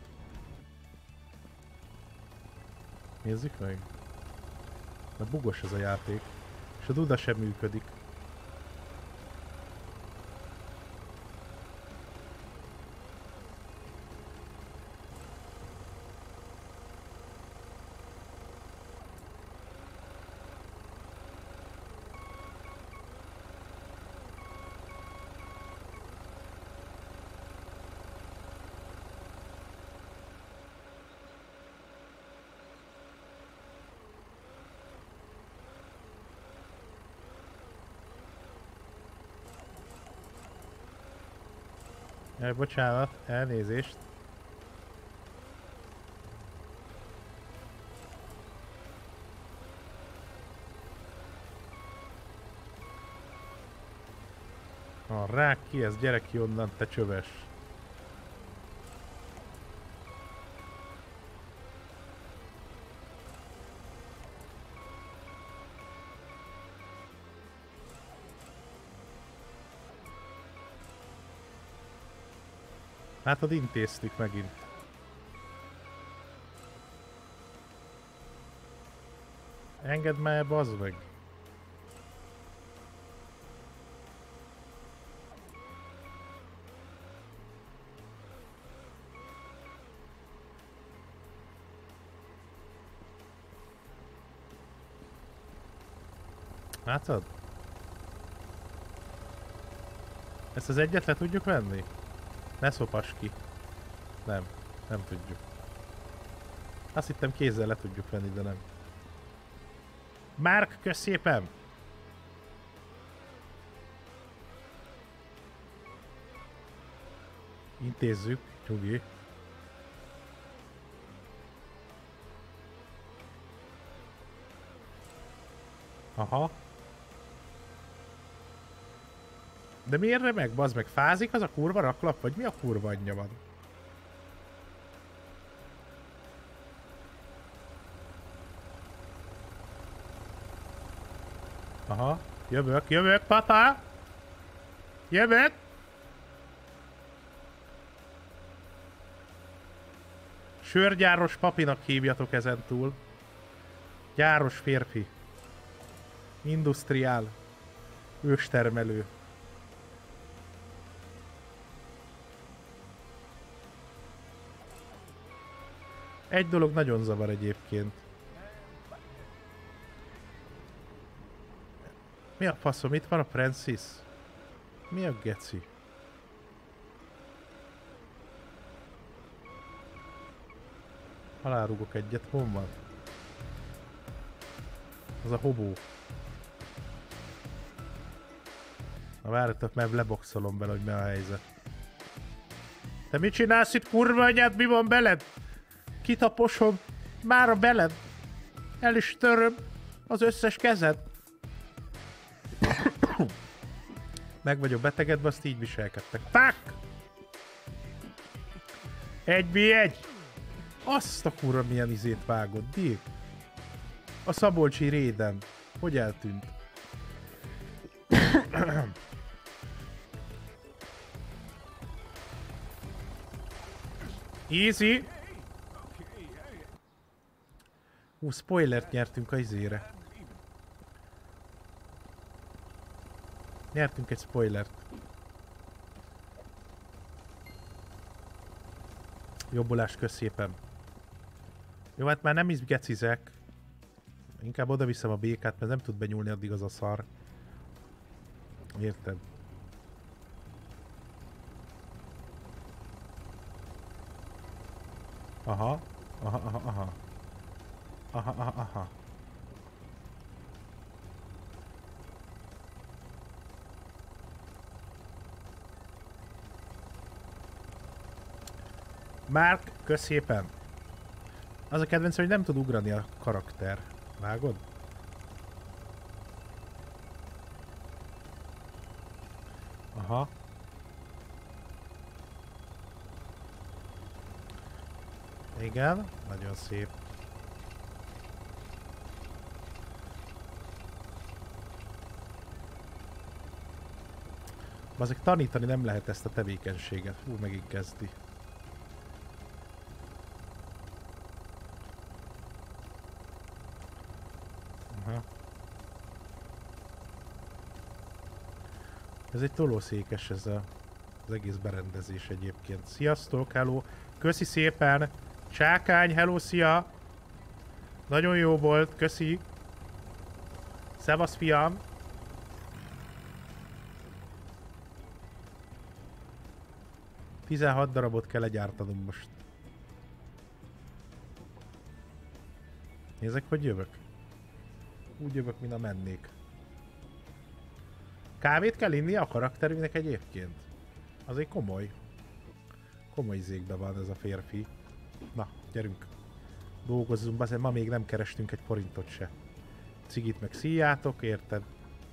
Nézzük meg. Na bugos ez a játék. És a duda sem működik. Jaj, bocsánat, elnézést. A rák ki, ez gyere ki onnan, te csöves. Látod, intéztük megint. Engedd már, bazd meg! Látod? Ezt az egyet le tudjuk venni? Ne szopass ki. Nem, nem tudjuk. Azt hittem kézzel le tudjuk venni, de nem. Márk, kösz szépen! Intézzük, nyugi. Aha. De miért remeg, bazd meg? Fázik az a kurva raklap? Vagy mi a kurva anyja van? Aha. Jövök, jövök, papa! Jövök! Sörgyáros papinak hívjatok ezentúl. Gyáros férfi. Industriál. Őstermelő. Egy dolog nagyon zavar egyébként. Mi a faszom? Itt van a Francis? Mi a geci? Alárugok egyet, hol van? Az a hobó. Na várjatok, mert leboxolom bele, hogy mi a helyzet. Te mit csinálsz itt, kurva anyád? Mi van beled? Kitaposom már a beled. El is töröm az összes kezed. Meg vagyok betegedve, azt így viselkedtek. Fuck! Egy vé egy! Azt a kurva milyen izét vágott, Díg. A szabolcsi réden. Hogy eltűnt? Easy! Hú, spoilert nyertünk a izére. Nyertünk egy spoilert. Jobbulást kösz szépen. Jó, hát már nem is gecizek. Inkább oda viszem a békát, mert nem tud benyúlni addig az a szar. Érted? Aha. Aha, aha, aha. Aha, aha, aha. Mark, kösz szépen. Az a kedvenc, hogy nem tud ugrani a karakter. Vágod? Aha. Igen, nagyon szép. Azért tanítani nem lehet ezt a tevékenységet. Hú, megint kezdi. Aha. Ez egy tolószékes ez a, az egész berendezés egyébként. Sziasztok, hello! Köszi szépen! Csákány, hello, szia! Nagyon jó volt, köszi! Szevasz, fiam! tizenhat darabot kell legyártanunk most. Nézzek, hogy jövök. Úgy jövök, mint a mennék. Kávét kell inni a karakterünknek egyébként? Azért komoly. Komoly izékben van ez a férfi. Na, gyerünk. Dolgozzunk, azért ma még nem kerestünk egy forintot se. Cigit meg szíjátok, érted?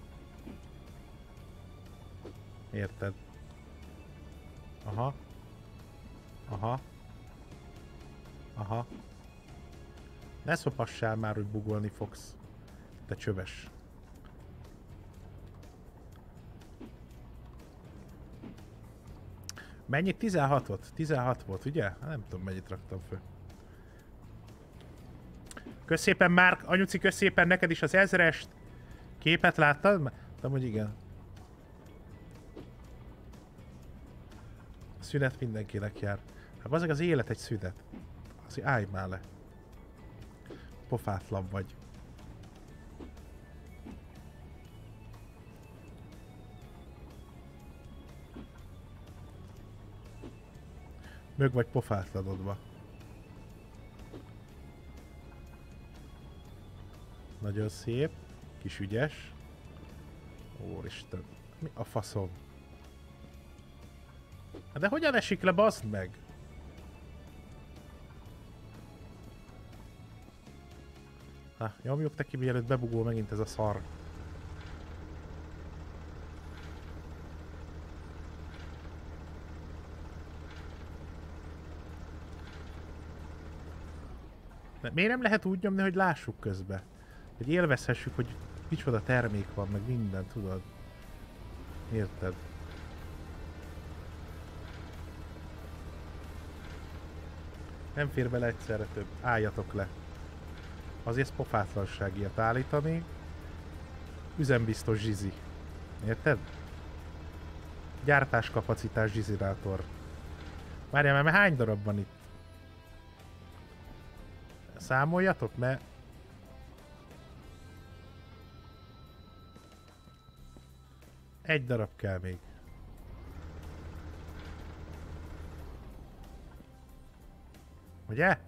Érted? Aha. Aha. Aha. Ne szopassál már, hogy bugolni fogsz. Te csöves. Mennyit? tizenhatot? tizenhat volt, ugye? Nem tudom, mennyit raktam föl. Kösz szépen, Márk! Anyuci, kösz szépen neked is az ezrest! Képet láttad? Tudom, hogy igen. A szünet mindenkinek jár. Hát azok az élet egy szünet. Azért állj már le. Pofátlan vagy. Mög vagy pofátlanodva. Nagyon szép. Kis ügyes. Úristen. Mi a faszom? De hogyan esik le, baszd meg? Na, nyomjuk te ki, mielőtt bebugol megint ez a szar. De miért nem lehet úgy nyomni, hogy lássuk közbe? Hogy élvezhessük, hogy micsoda termék van, meg minden, tudod? Érted? Nem fér bele egyszerre több. Álljatok le. Azért pofátlanság ilyet állítani. Üzembiztos zsizi. Érted? Gyártáskapacitás zsizirátor. Várjál, mert hány darab van itt? Számoljatok, mert... Egy darab kell még. Ugye?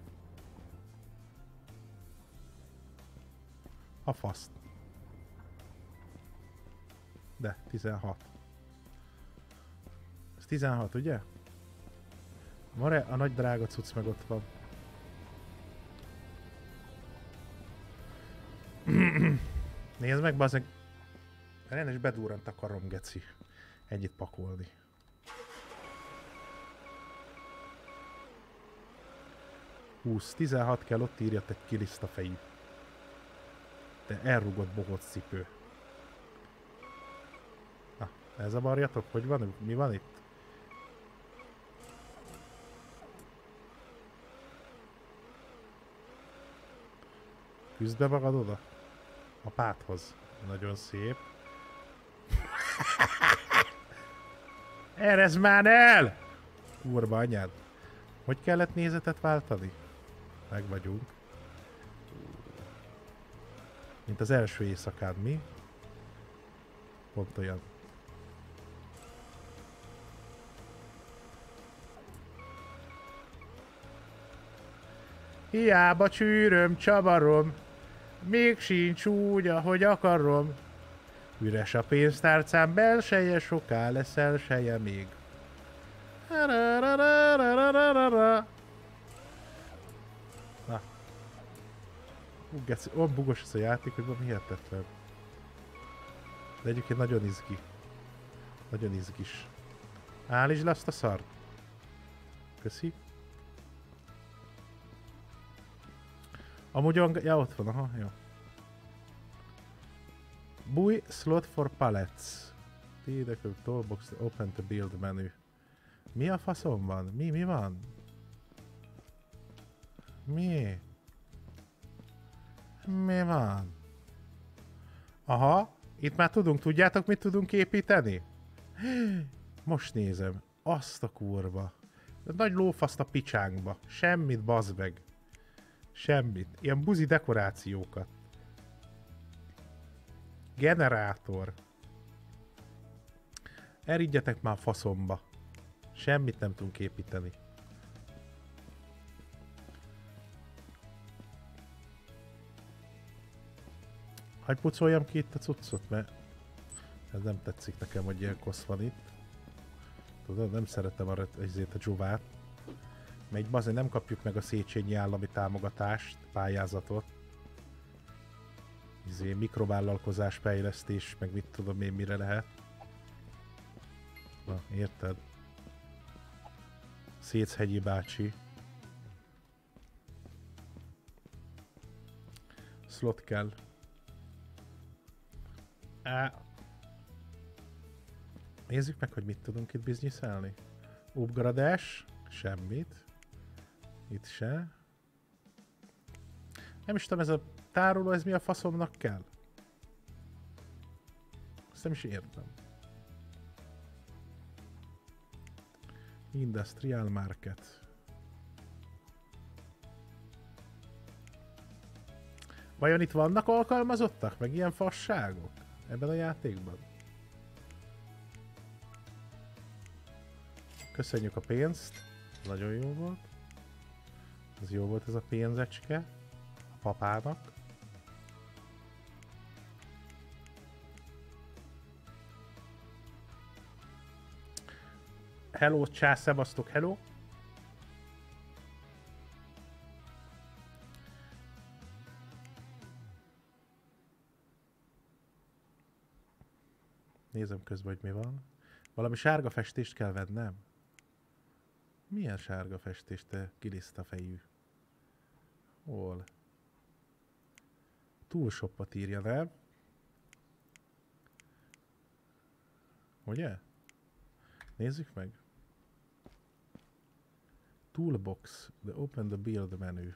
A faszt. De, tizenhat. Ez tizenhat, ugye? Van-e a nagy drága cucc meg ott van? Nézd meg, bazdmeg. Rendes bedurrant a karom, geci. Egyit pakolni. húsz, tizenhat kell, ott írja egy kiliszta fejű. De elrugott bohóc cipő. Na, elzavarjatok? Hogy van? Mi van itt? Küzd be magad oda? A pádhoz. Nagyon szép. Erezd már el! Kurva anyád. Hogy kellett nézetet váltani? Meg vagyunk. Mint az első éjszakád, mi? Pont olyan. Hiába csűröm, csavarom, még sincs úgy, ahogy akarom. Üres a pénztárcám belseje, soká lesz elseje még. Na. Ú, geci, olyan bugos ez a játék, hogy valami hihetetlen. De egyébként nagyon izgi. Nagyon izgis. Állítsd le azt a szart. Köszi. Amúgy olyan... Ja, ott van, aha, jó. Buy slot for pallets. The toolbox open to build menu. Mi a faszom van? Mi, mi van? Mi? Mi van? Aha, itt már tudunk, tudjátok mit tudunk építeni? Most nézem. Azt a kurva. Nagy lófaszt a picsánkba. Semmit, bazd meg. Semmit. Ilyen buzi dekorációkat. Generátor. Eriggyetek már faszomba. Semmit nem tudunk építeni. Hagy pucoljam ki itt a cuccot, mert ez nem tetszik nekem, hogy ilyen kosz van itt. Tudod, nem szeretem a, ezért a dzsuvát. Mert így azért nem kapjuk meg a Széchenyi állami támogatást, pályázatot. Izé, mikrovállalkozás fejlesztés, meg mit tudom én mire lehet. Na, érted? Széchegyi bácsi. Slot kell. Á. Nézzük meg, hogy mit tudunk itt bizniszelni. Upgradás. Semmit. Itt se. Nem is tudom, ez a tároló, ez mi a faszomnak kell? Ezt nem is értem. Industrial Market. Vajon itt vannak alkalmazottak? Meg ilyen fasságok? Ebben a játékban? Köszönjük a pénzt. Nagyon jó volt. Ez jó volt ez a pénzecske. A papának. Hello, csá, szevasztok, hello. Nézem közben, hogy mi van. Valami sárga festést kell vennem? Milyen sárga festést, te kiliszta fejű? Hol? Toolshopot írja, nem? Ugye? Nézzük meg. Toolbox. The open the build menu.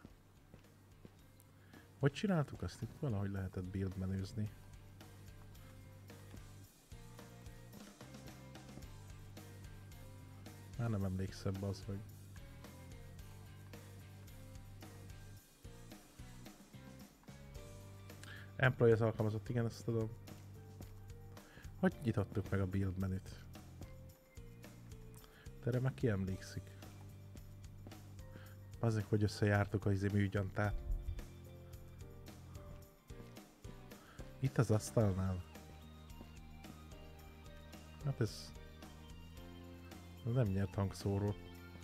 Hogy csináltuk azt? Itt valahogy lehetett build menüzni. Már nem emlékszem, az meg. Employee az alkalmazott, igen, ezt tudom. Hogy nyitottuk meg a build menüt? Erre már ki emlékszik? Azért, hogy összejártuk a izé műgyantát. Itt az asztalnál. Hát ez... ez nem nyert hangszóró.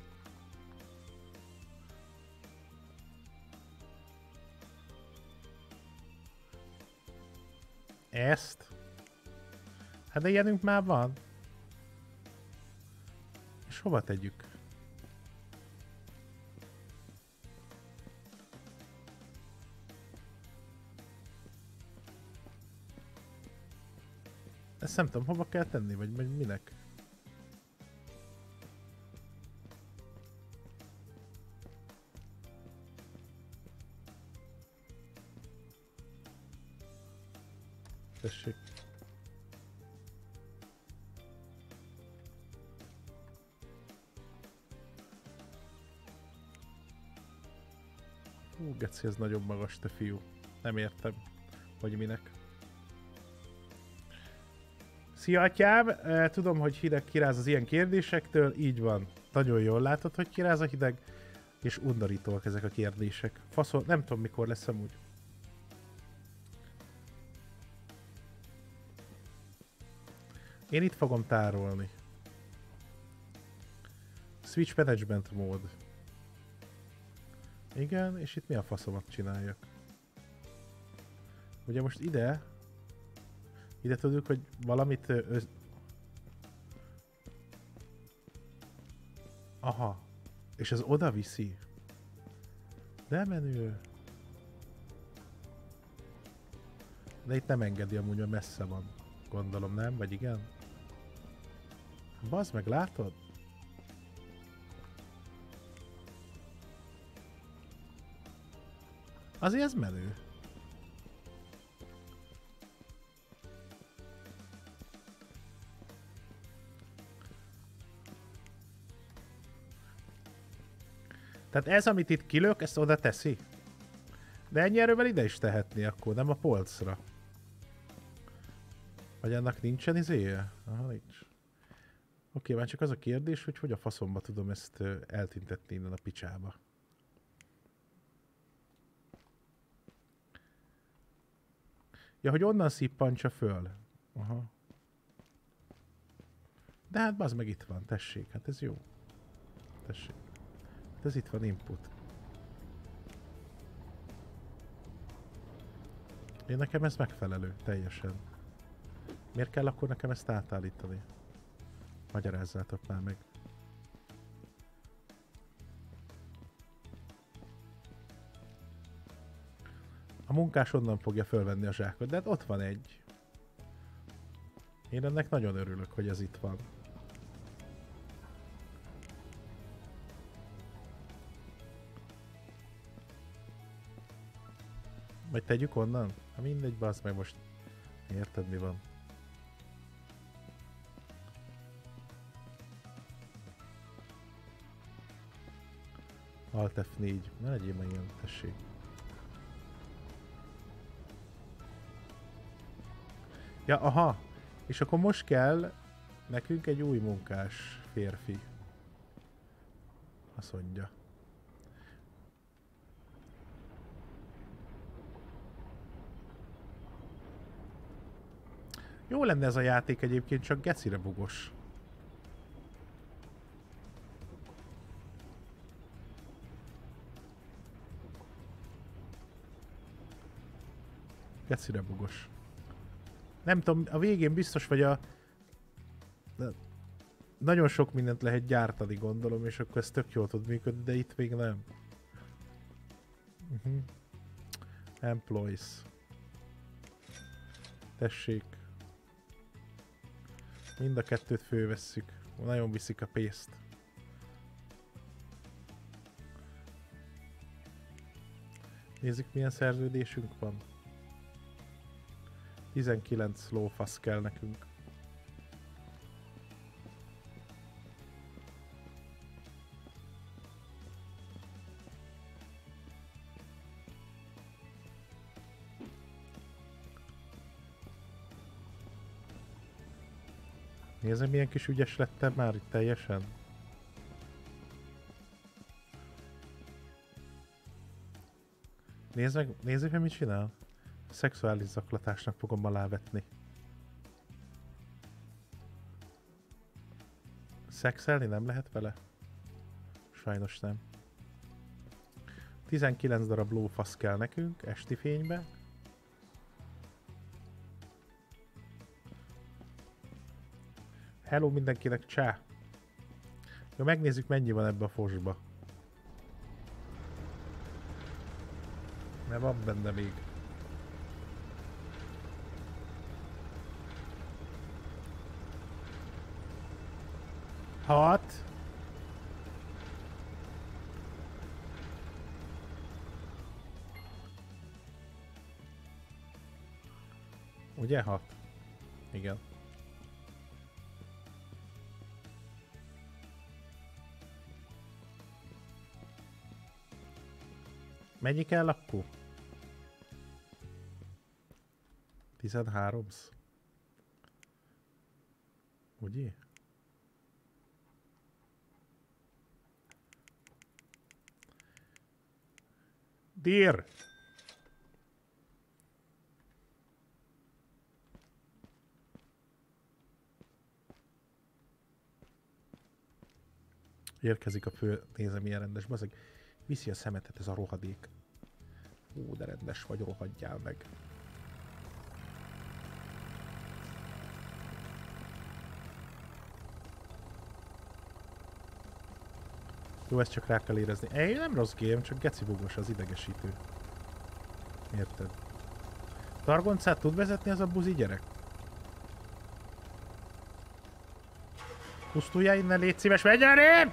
Ezt? Hát de ilyenünk már van. És hova tegyük? Ezt nem tudom, hova kell tenni, vagy, vagy minek? Tessék. Hú, geci, ez nagyon magas, te fiú. Nem értem, hogy minek. Szia, atyám! Tudom, hogy hideg kiráz az ilyen kérdésektől, így van. Nagyon jól látod, hogy kiráz a hideg, és undorítóak ezek a kérdések. Faszol, nem tudom, mikor lesz amúgy. Én itt fogom tárolni. Switch Management mód. Igen, és itt mi a faszomat csináljak? Ugye most ide... Ide tudjuk, hogy valamit... Öz... Aha. És ez oda viszi. De menő. De itt nem engedi amúgy, mert messze van. Gondolom, nem? Vagy igen? Bazd meg, látod? Azért ez menő. Tehát ez, amit itt kilök, ezt oda teszi? De ennyi erővel ide is tehetné akkor, nem a polcra. Vagy ennek nincsen izéje? Aha, nincs. Oké, már csak az a kérdés, hogy hogy a faszomba tudom ezt eltüntetni innen a picsába. Ja, hogy onnan szippantsa föl. Aha. De hát bazd meg, itt van, tessék, hát ez jó. Tessék. Hát ez itt van, input. Én nekem ez megfelelő, teljesen. Miért kell akkor nekem ezt átállítani? Magyarázzátok már meg. A munkás onnan fogja fölvenni a zsákot, de hát ott van egy. Én ennek nagyon örülök, hogy ez itt van. Vagy tegyük onnan? Ha mindegy, bazd meg most. Érted, mi van? Alt F négy. Ne legyél meg ilyen, tessék. Ja, aha. És akkor most kell nekünk egy új munkás férfi. Azt mondja. Jó lenne ez a játék egyébként, csak gecire bugos. Gecire bugos. Nem tudom, a végén biztos vagy a... De nagyon sok mindent lehet gyártani, gondolom, és akkor ez tök jól tud működni, de itt még nem. Uh-huh. Employees. Tessék. Mind a kettőt fölvesszük. Nagyon viszik a pénzt. Nézzük, milyen szerződésünk van. tizenkilenc lófasz kell nekünk. Nézd, milyen kis ügyes lettem már itt teljesen. Nézd meg, nézzük meg, mit csinál. Szexuális zaklatásnak fogom alávetni. Szexelni nem lehet vele? Sajnos nem. tizenkilenc darab lófasz kell nekünk, esti fénybe. Hello mindenkinek, csá! Jó, megnézzük, mennyi van ebbe a fosba. Mert van benne még. Hat. Ugye hat? Igen. Mennyi kell akkor? tizenhárom. Ugye? Dear! Érkezik a fő, nézem milyen rendes, bazeg. Viszi a szemetet ez a rohadék. Ó, de rendes vagy, rohadjál meg. Jó, ezt csak rá kell érezni. Ej, nem rossz game, csak geci bugos az idegesítő. Érted? Targoncát tud vezetni az a buzi gyerek? Pusztuljál innen, légy szíves, menj elém!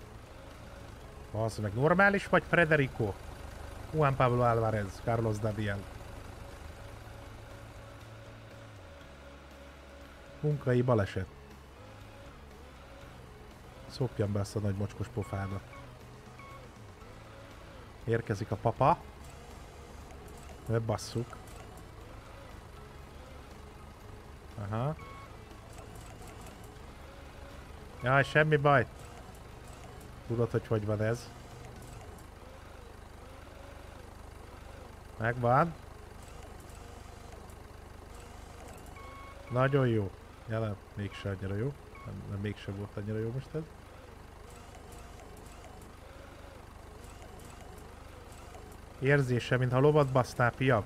Az meg normális vagy, Federico? Juan Pablo Álvarez, Carlos Dadiel. Munkai baleset. Szopjam be azt a nagy mocskos pofádat. Érkezik a papa. Megbasszuk. Aha. Jaj, semmi baj. Tudod, hogy hogy van ez. Megvan. Nagyon jó. Jelen, mégse annyira jó. Nem, nem mégsem volt annyira jó most ez. Érzése, mintha lovat basztál, fiam.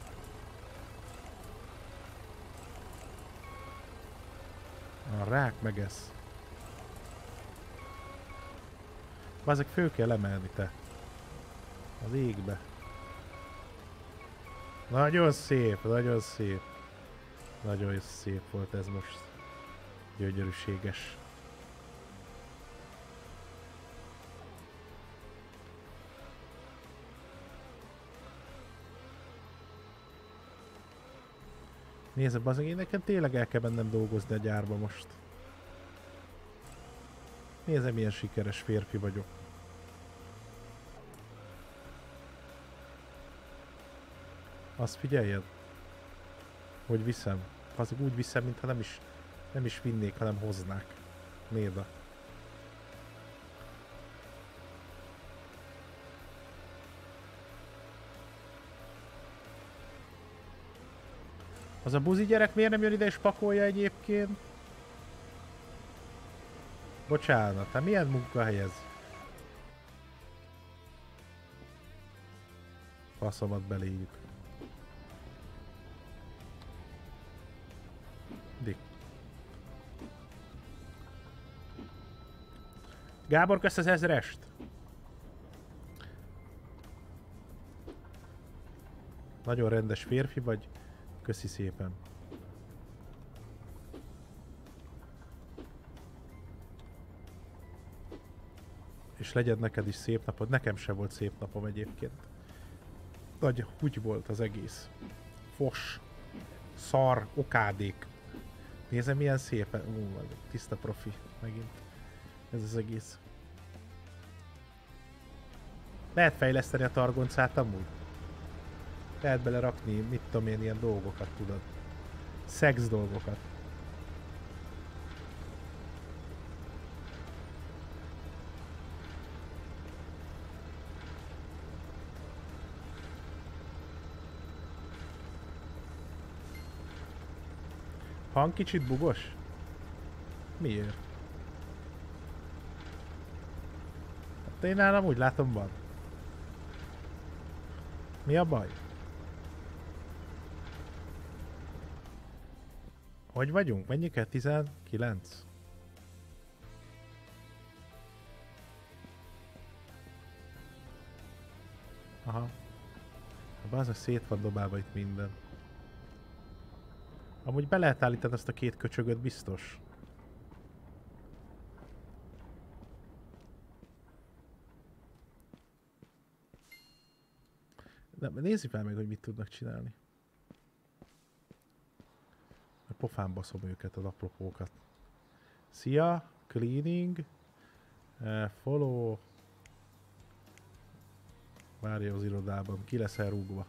A rák megesz. Bazeg föl kell emelni, te. Az égbe. Nagyon szép, nagyon szép. Nagyon szép volt ez most. Gyönyörűséges. Nézd, bazeg, én nekem tényleg el kell mennem dolgozni a gyárba most. Nézd, milyen sikeres férfi vagyok. Azt figyeljed, hogy viszem. Bazeg úgy viszem, mintha nem is, nem is vinnék, hanem hoznák. Nézd. Az a buzi gyerek miért nem jön ide és pakolja egyébként? Bocsánat, hát milyen munkahely ez? Faszomat beléjük. Gábor, kösz az ezrest! Nagyon rendes férfi vagy. Köszi szépen. És legyen neked is szép napod. Nekem sem volt szép napom egyébként. Nagy húgy volt az egész. Fos. Szar. Okádék. Nézem milyen szépen. Ú, tiszta profi. Megint. Ez az egész. Lehet fejleszteni a targoncát amúgy? Lehet bele rakni, mit tudom én, ilyen dolgokat, tudod. Szex dolgokat. Hang kicsit bugos? Miért? Hát én nálam úgy látom van. Mi a baj? Hogy vagyunk? Mennyi kell? tizenkilenc? Aha. Az a szét van dobálva itt minden. Amúgy be lehet állítani azt a két köcsögöt, biztos. De nézzük már meg, hogy mit tudnak csinálni. A pofán baszom őket, az apropókat. Szia! Cleaning. Uh, follow. Várja az irodában. Ki lesz elrúgva.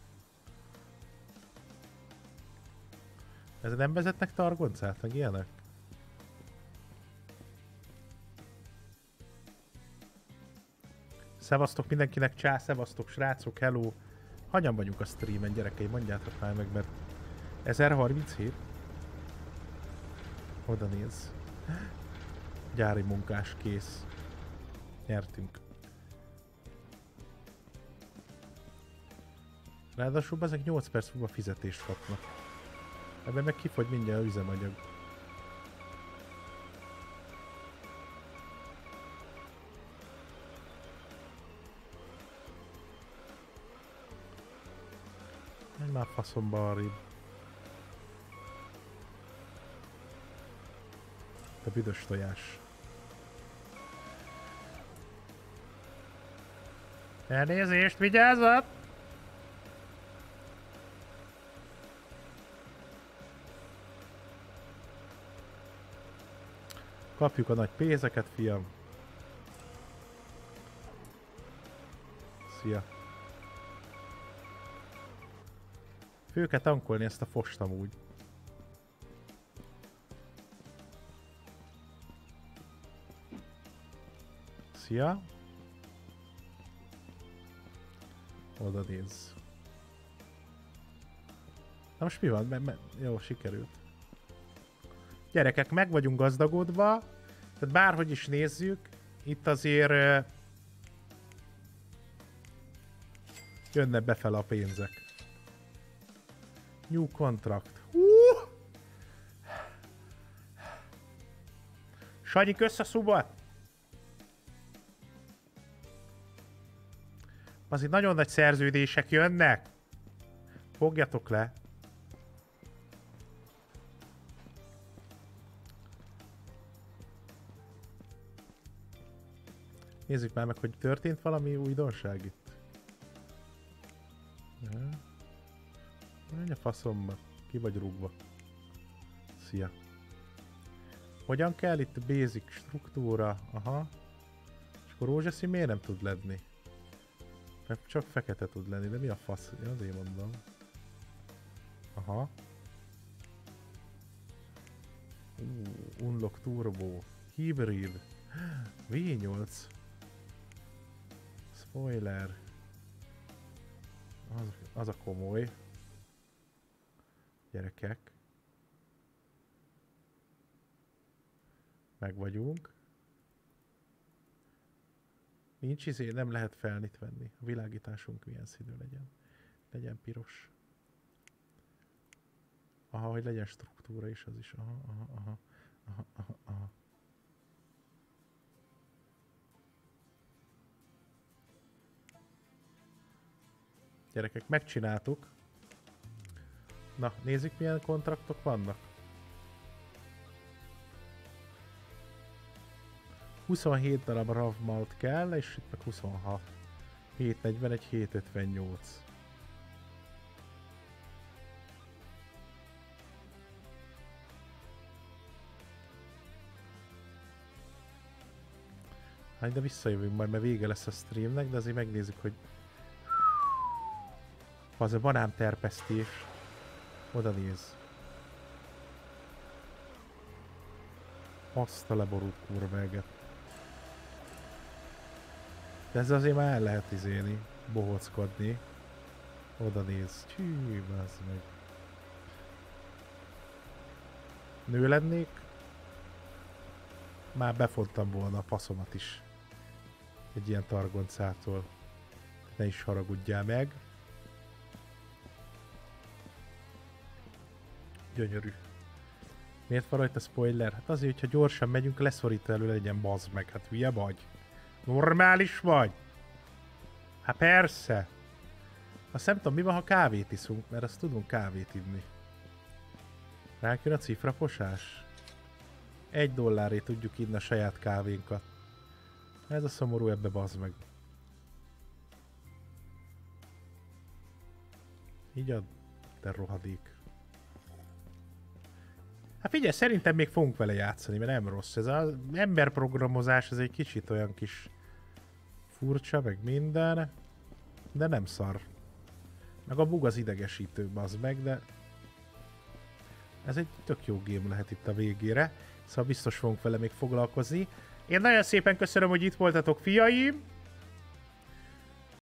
Ez nem vezetnek targoncát, meg ilyenek? Szevasztok mindenkinek, csá, szevasztok srácok, hello! Hányan vagyunk a streamen, gyerekei, mondjátok már meg, mert ezerharminchét? Oda néz. Gyári munkás, kész. Nyertünk. Ráadásul ezek nyolc perc múlva fizetést kapnak. Ebben meg kifogy mindjárt a üzemanyag. Menj már faszomba arrébb. A büdös tojás. Elnézést, vigyázzat! Kapjuk a nagy pénzeket, fiam. Szia. Fő kell tankolni ezt a fost amúgy. Szia. Oda nézz. Na most mi van? Me me jó, sikerült. Gyerekek, meg vagyunk gazdagodva. Tehát bárhogy is nézzük, itt azért uh, jönnek befele a pénzek. New contract. Uh! Sanyi, kösz a szubat! Azért nagyon nagy szerződések jönnek. Fogjatok le. Nézzük már meg, hogy történt valami újdonság itt. Menj a faszomba. Ki vagy rúgva. Szia. Hogyan kell itt a basic struktúra? Aha. És akkor rózsaszín miért nem tud lenni? Mert csak fekete tud lenni, de mi a fasz? Én azért mondom. Aha. Uh, unlock turbo. Hybrid. vé nyolc. Spoiler. Az, az a komoly. Gyerekek. Meg vagyunk. Nincs izé, nem lehet felnit venni. A világításunk milyen színű legyen. Legyen piros. Aha, hogy legyen struktúra is, az is. Aha, aha, aha. Aha, aha, aha. Gyerekek, megcsináltuk. Na, nézzük milyen kontraktok vannak. huszonhét darab ravmalt kell, és itt meg huszonhat. hétszáznegyvenegy, hétszázötvennyolc. Hát de visszajövünk majd, mert vége lesz a streamnek, de azért megnézzük, hogy az a banánterpesztés. Oda néz. Azt a leborult kurveget. De ez azért már el lehet izélni, bohockodni. Oda néz. Csű, bazd meg. Nő lennék, már befontam volna a faszomat is. Egy ilyen targoncától. Ne is haragudjál meg. Gyönyörű. Miért van rajta spoiler? Hát azért, hogyha gyorsan megyünk, leszorítva elő legyen, bazd meg. Hát hülye vagy? Normális vagy? Hát persze. Azt nem tudom, mi van, ha kávét iszunk, mert azt tudunk kávét inni. Ránk jön a cifraposás? Egy dollárért tudjuk inni a saját kávénkat. Ez a szomorú, ebbe bazd meg. Így ad, te rohadék. Hát figyelj, szerintem még fogunk vele játszani, mert nem rossz. Ez az emberprogramozás, ez egy kicsit olyan kis furcsa, meg minden, de nem szar. Meg a bug az idegesítő, bazd meg, de ez egy tök jó game lehet itt a végére, szóval biztos fogunk vele még foglalkozni. Én nagyon szépen köszönöm, hogy itt voltatok, fiaim!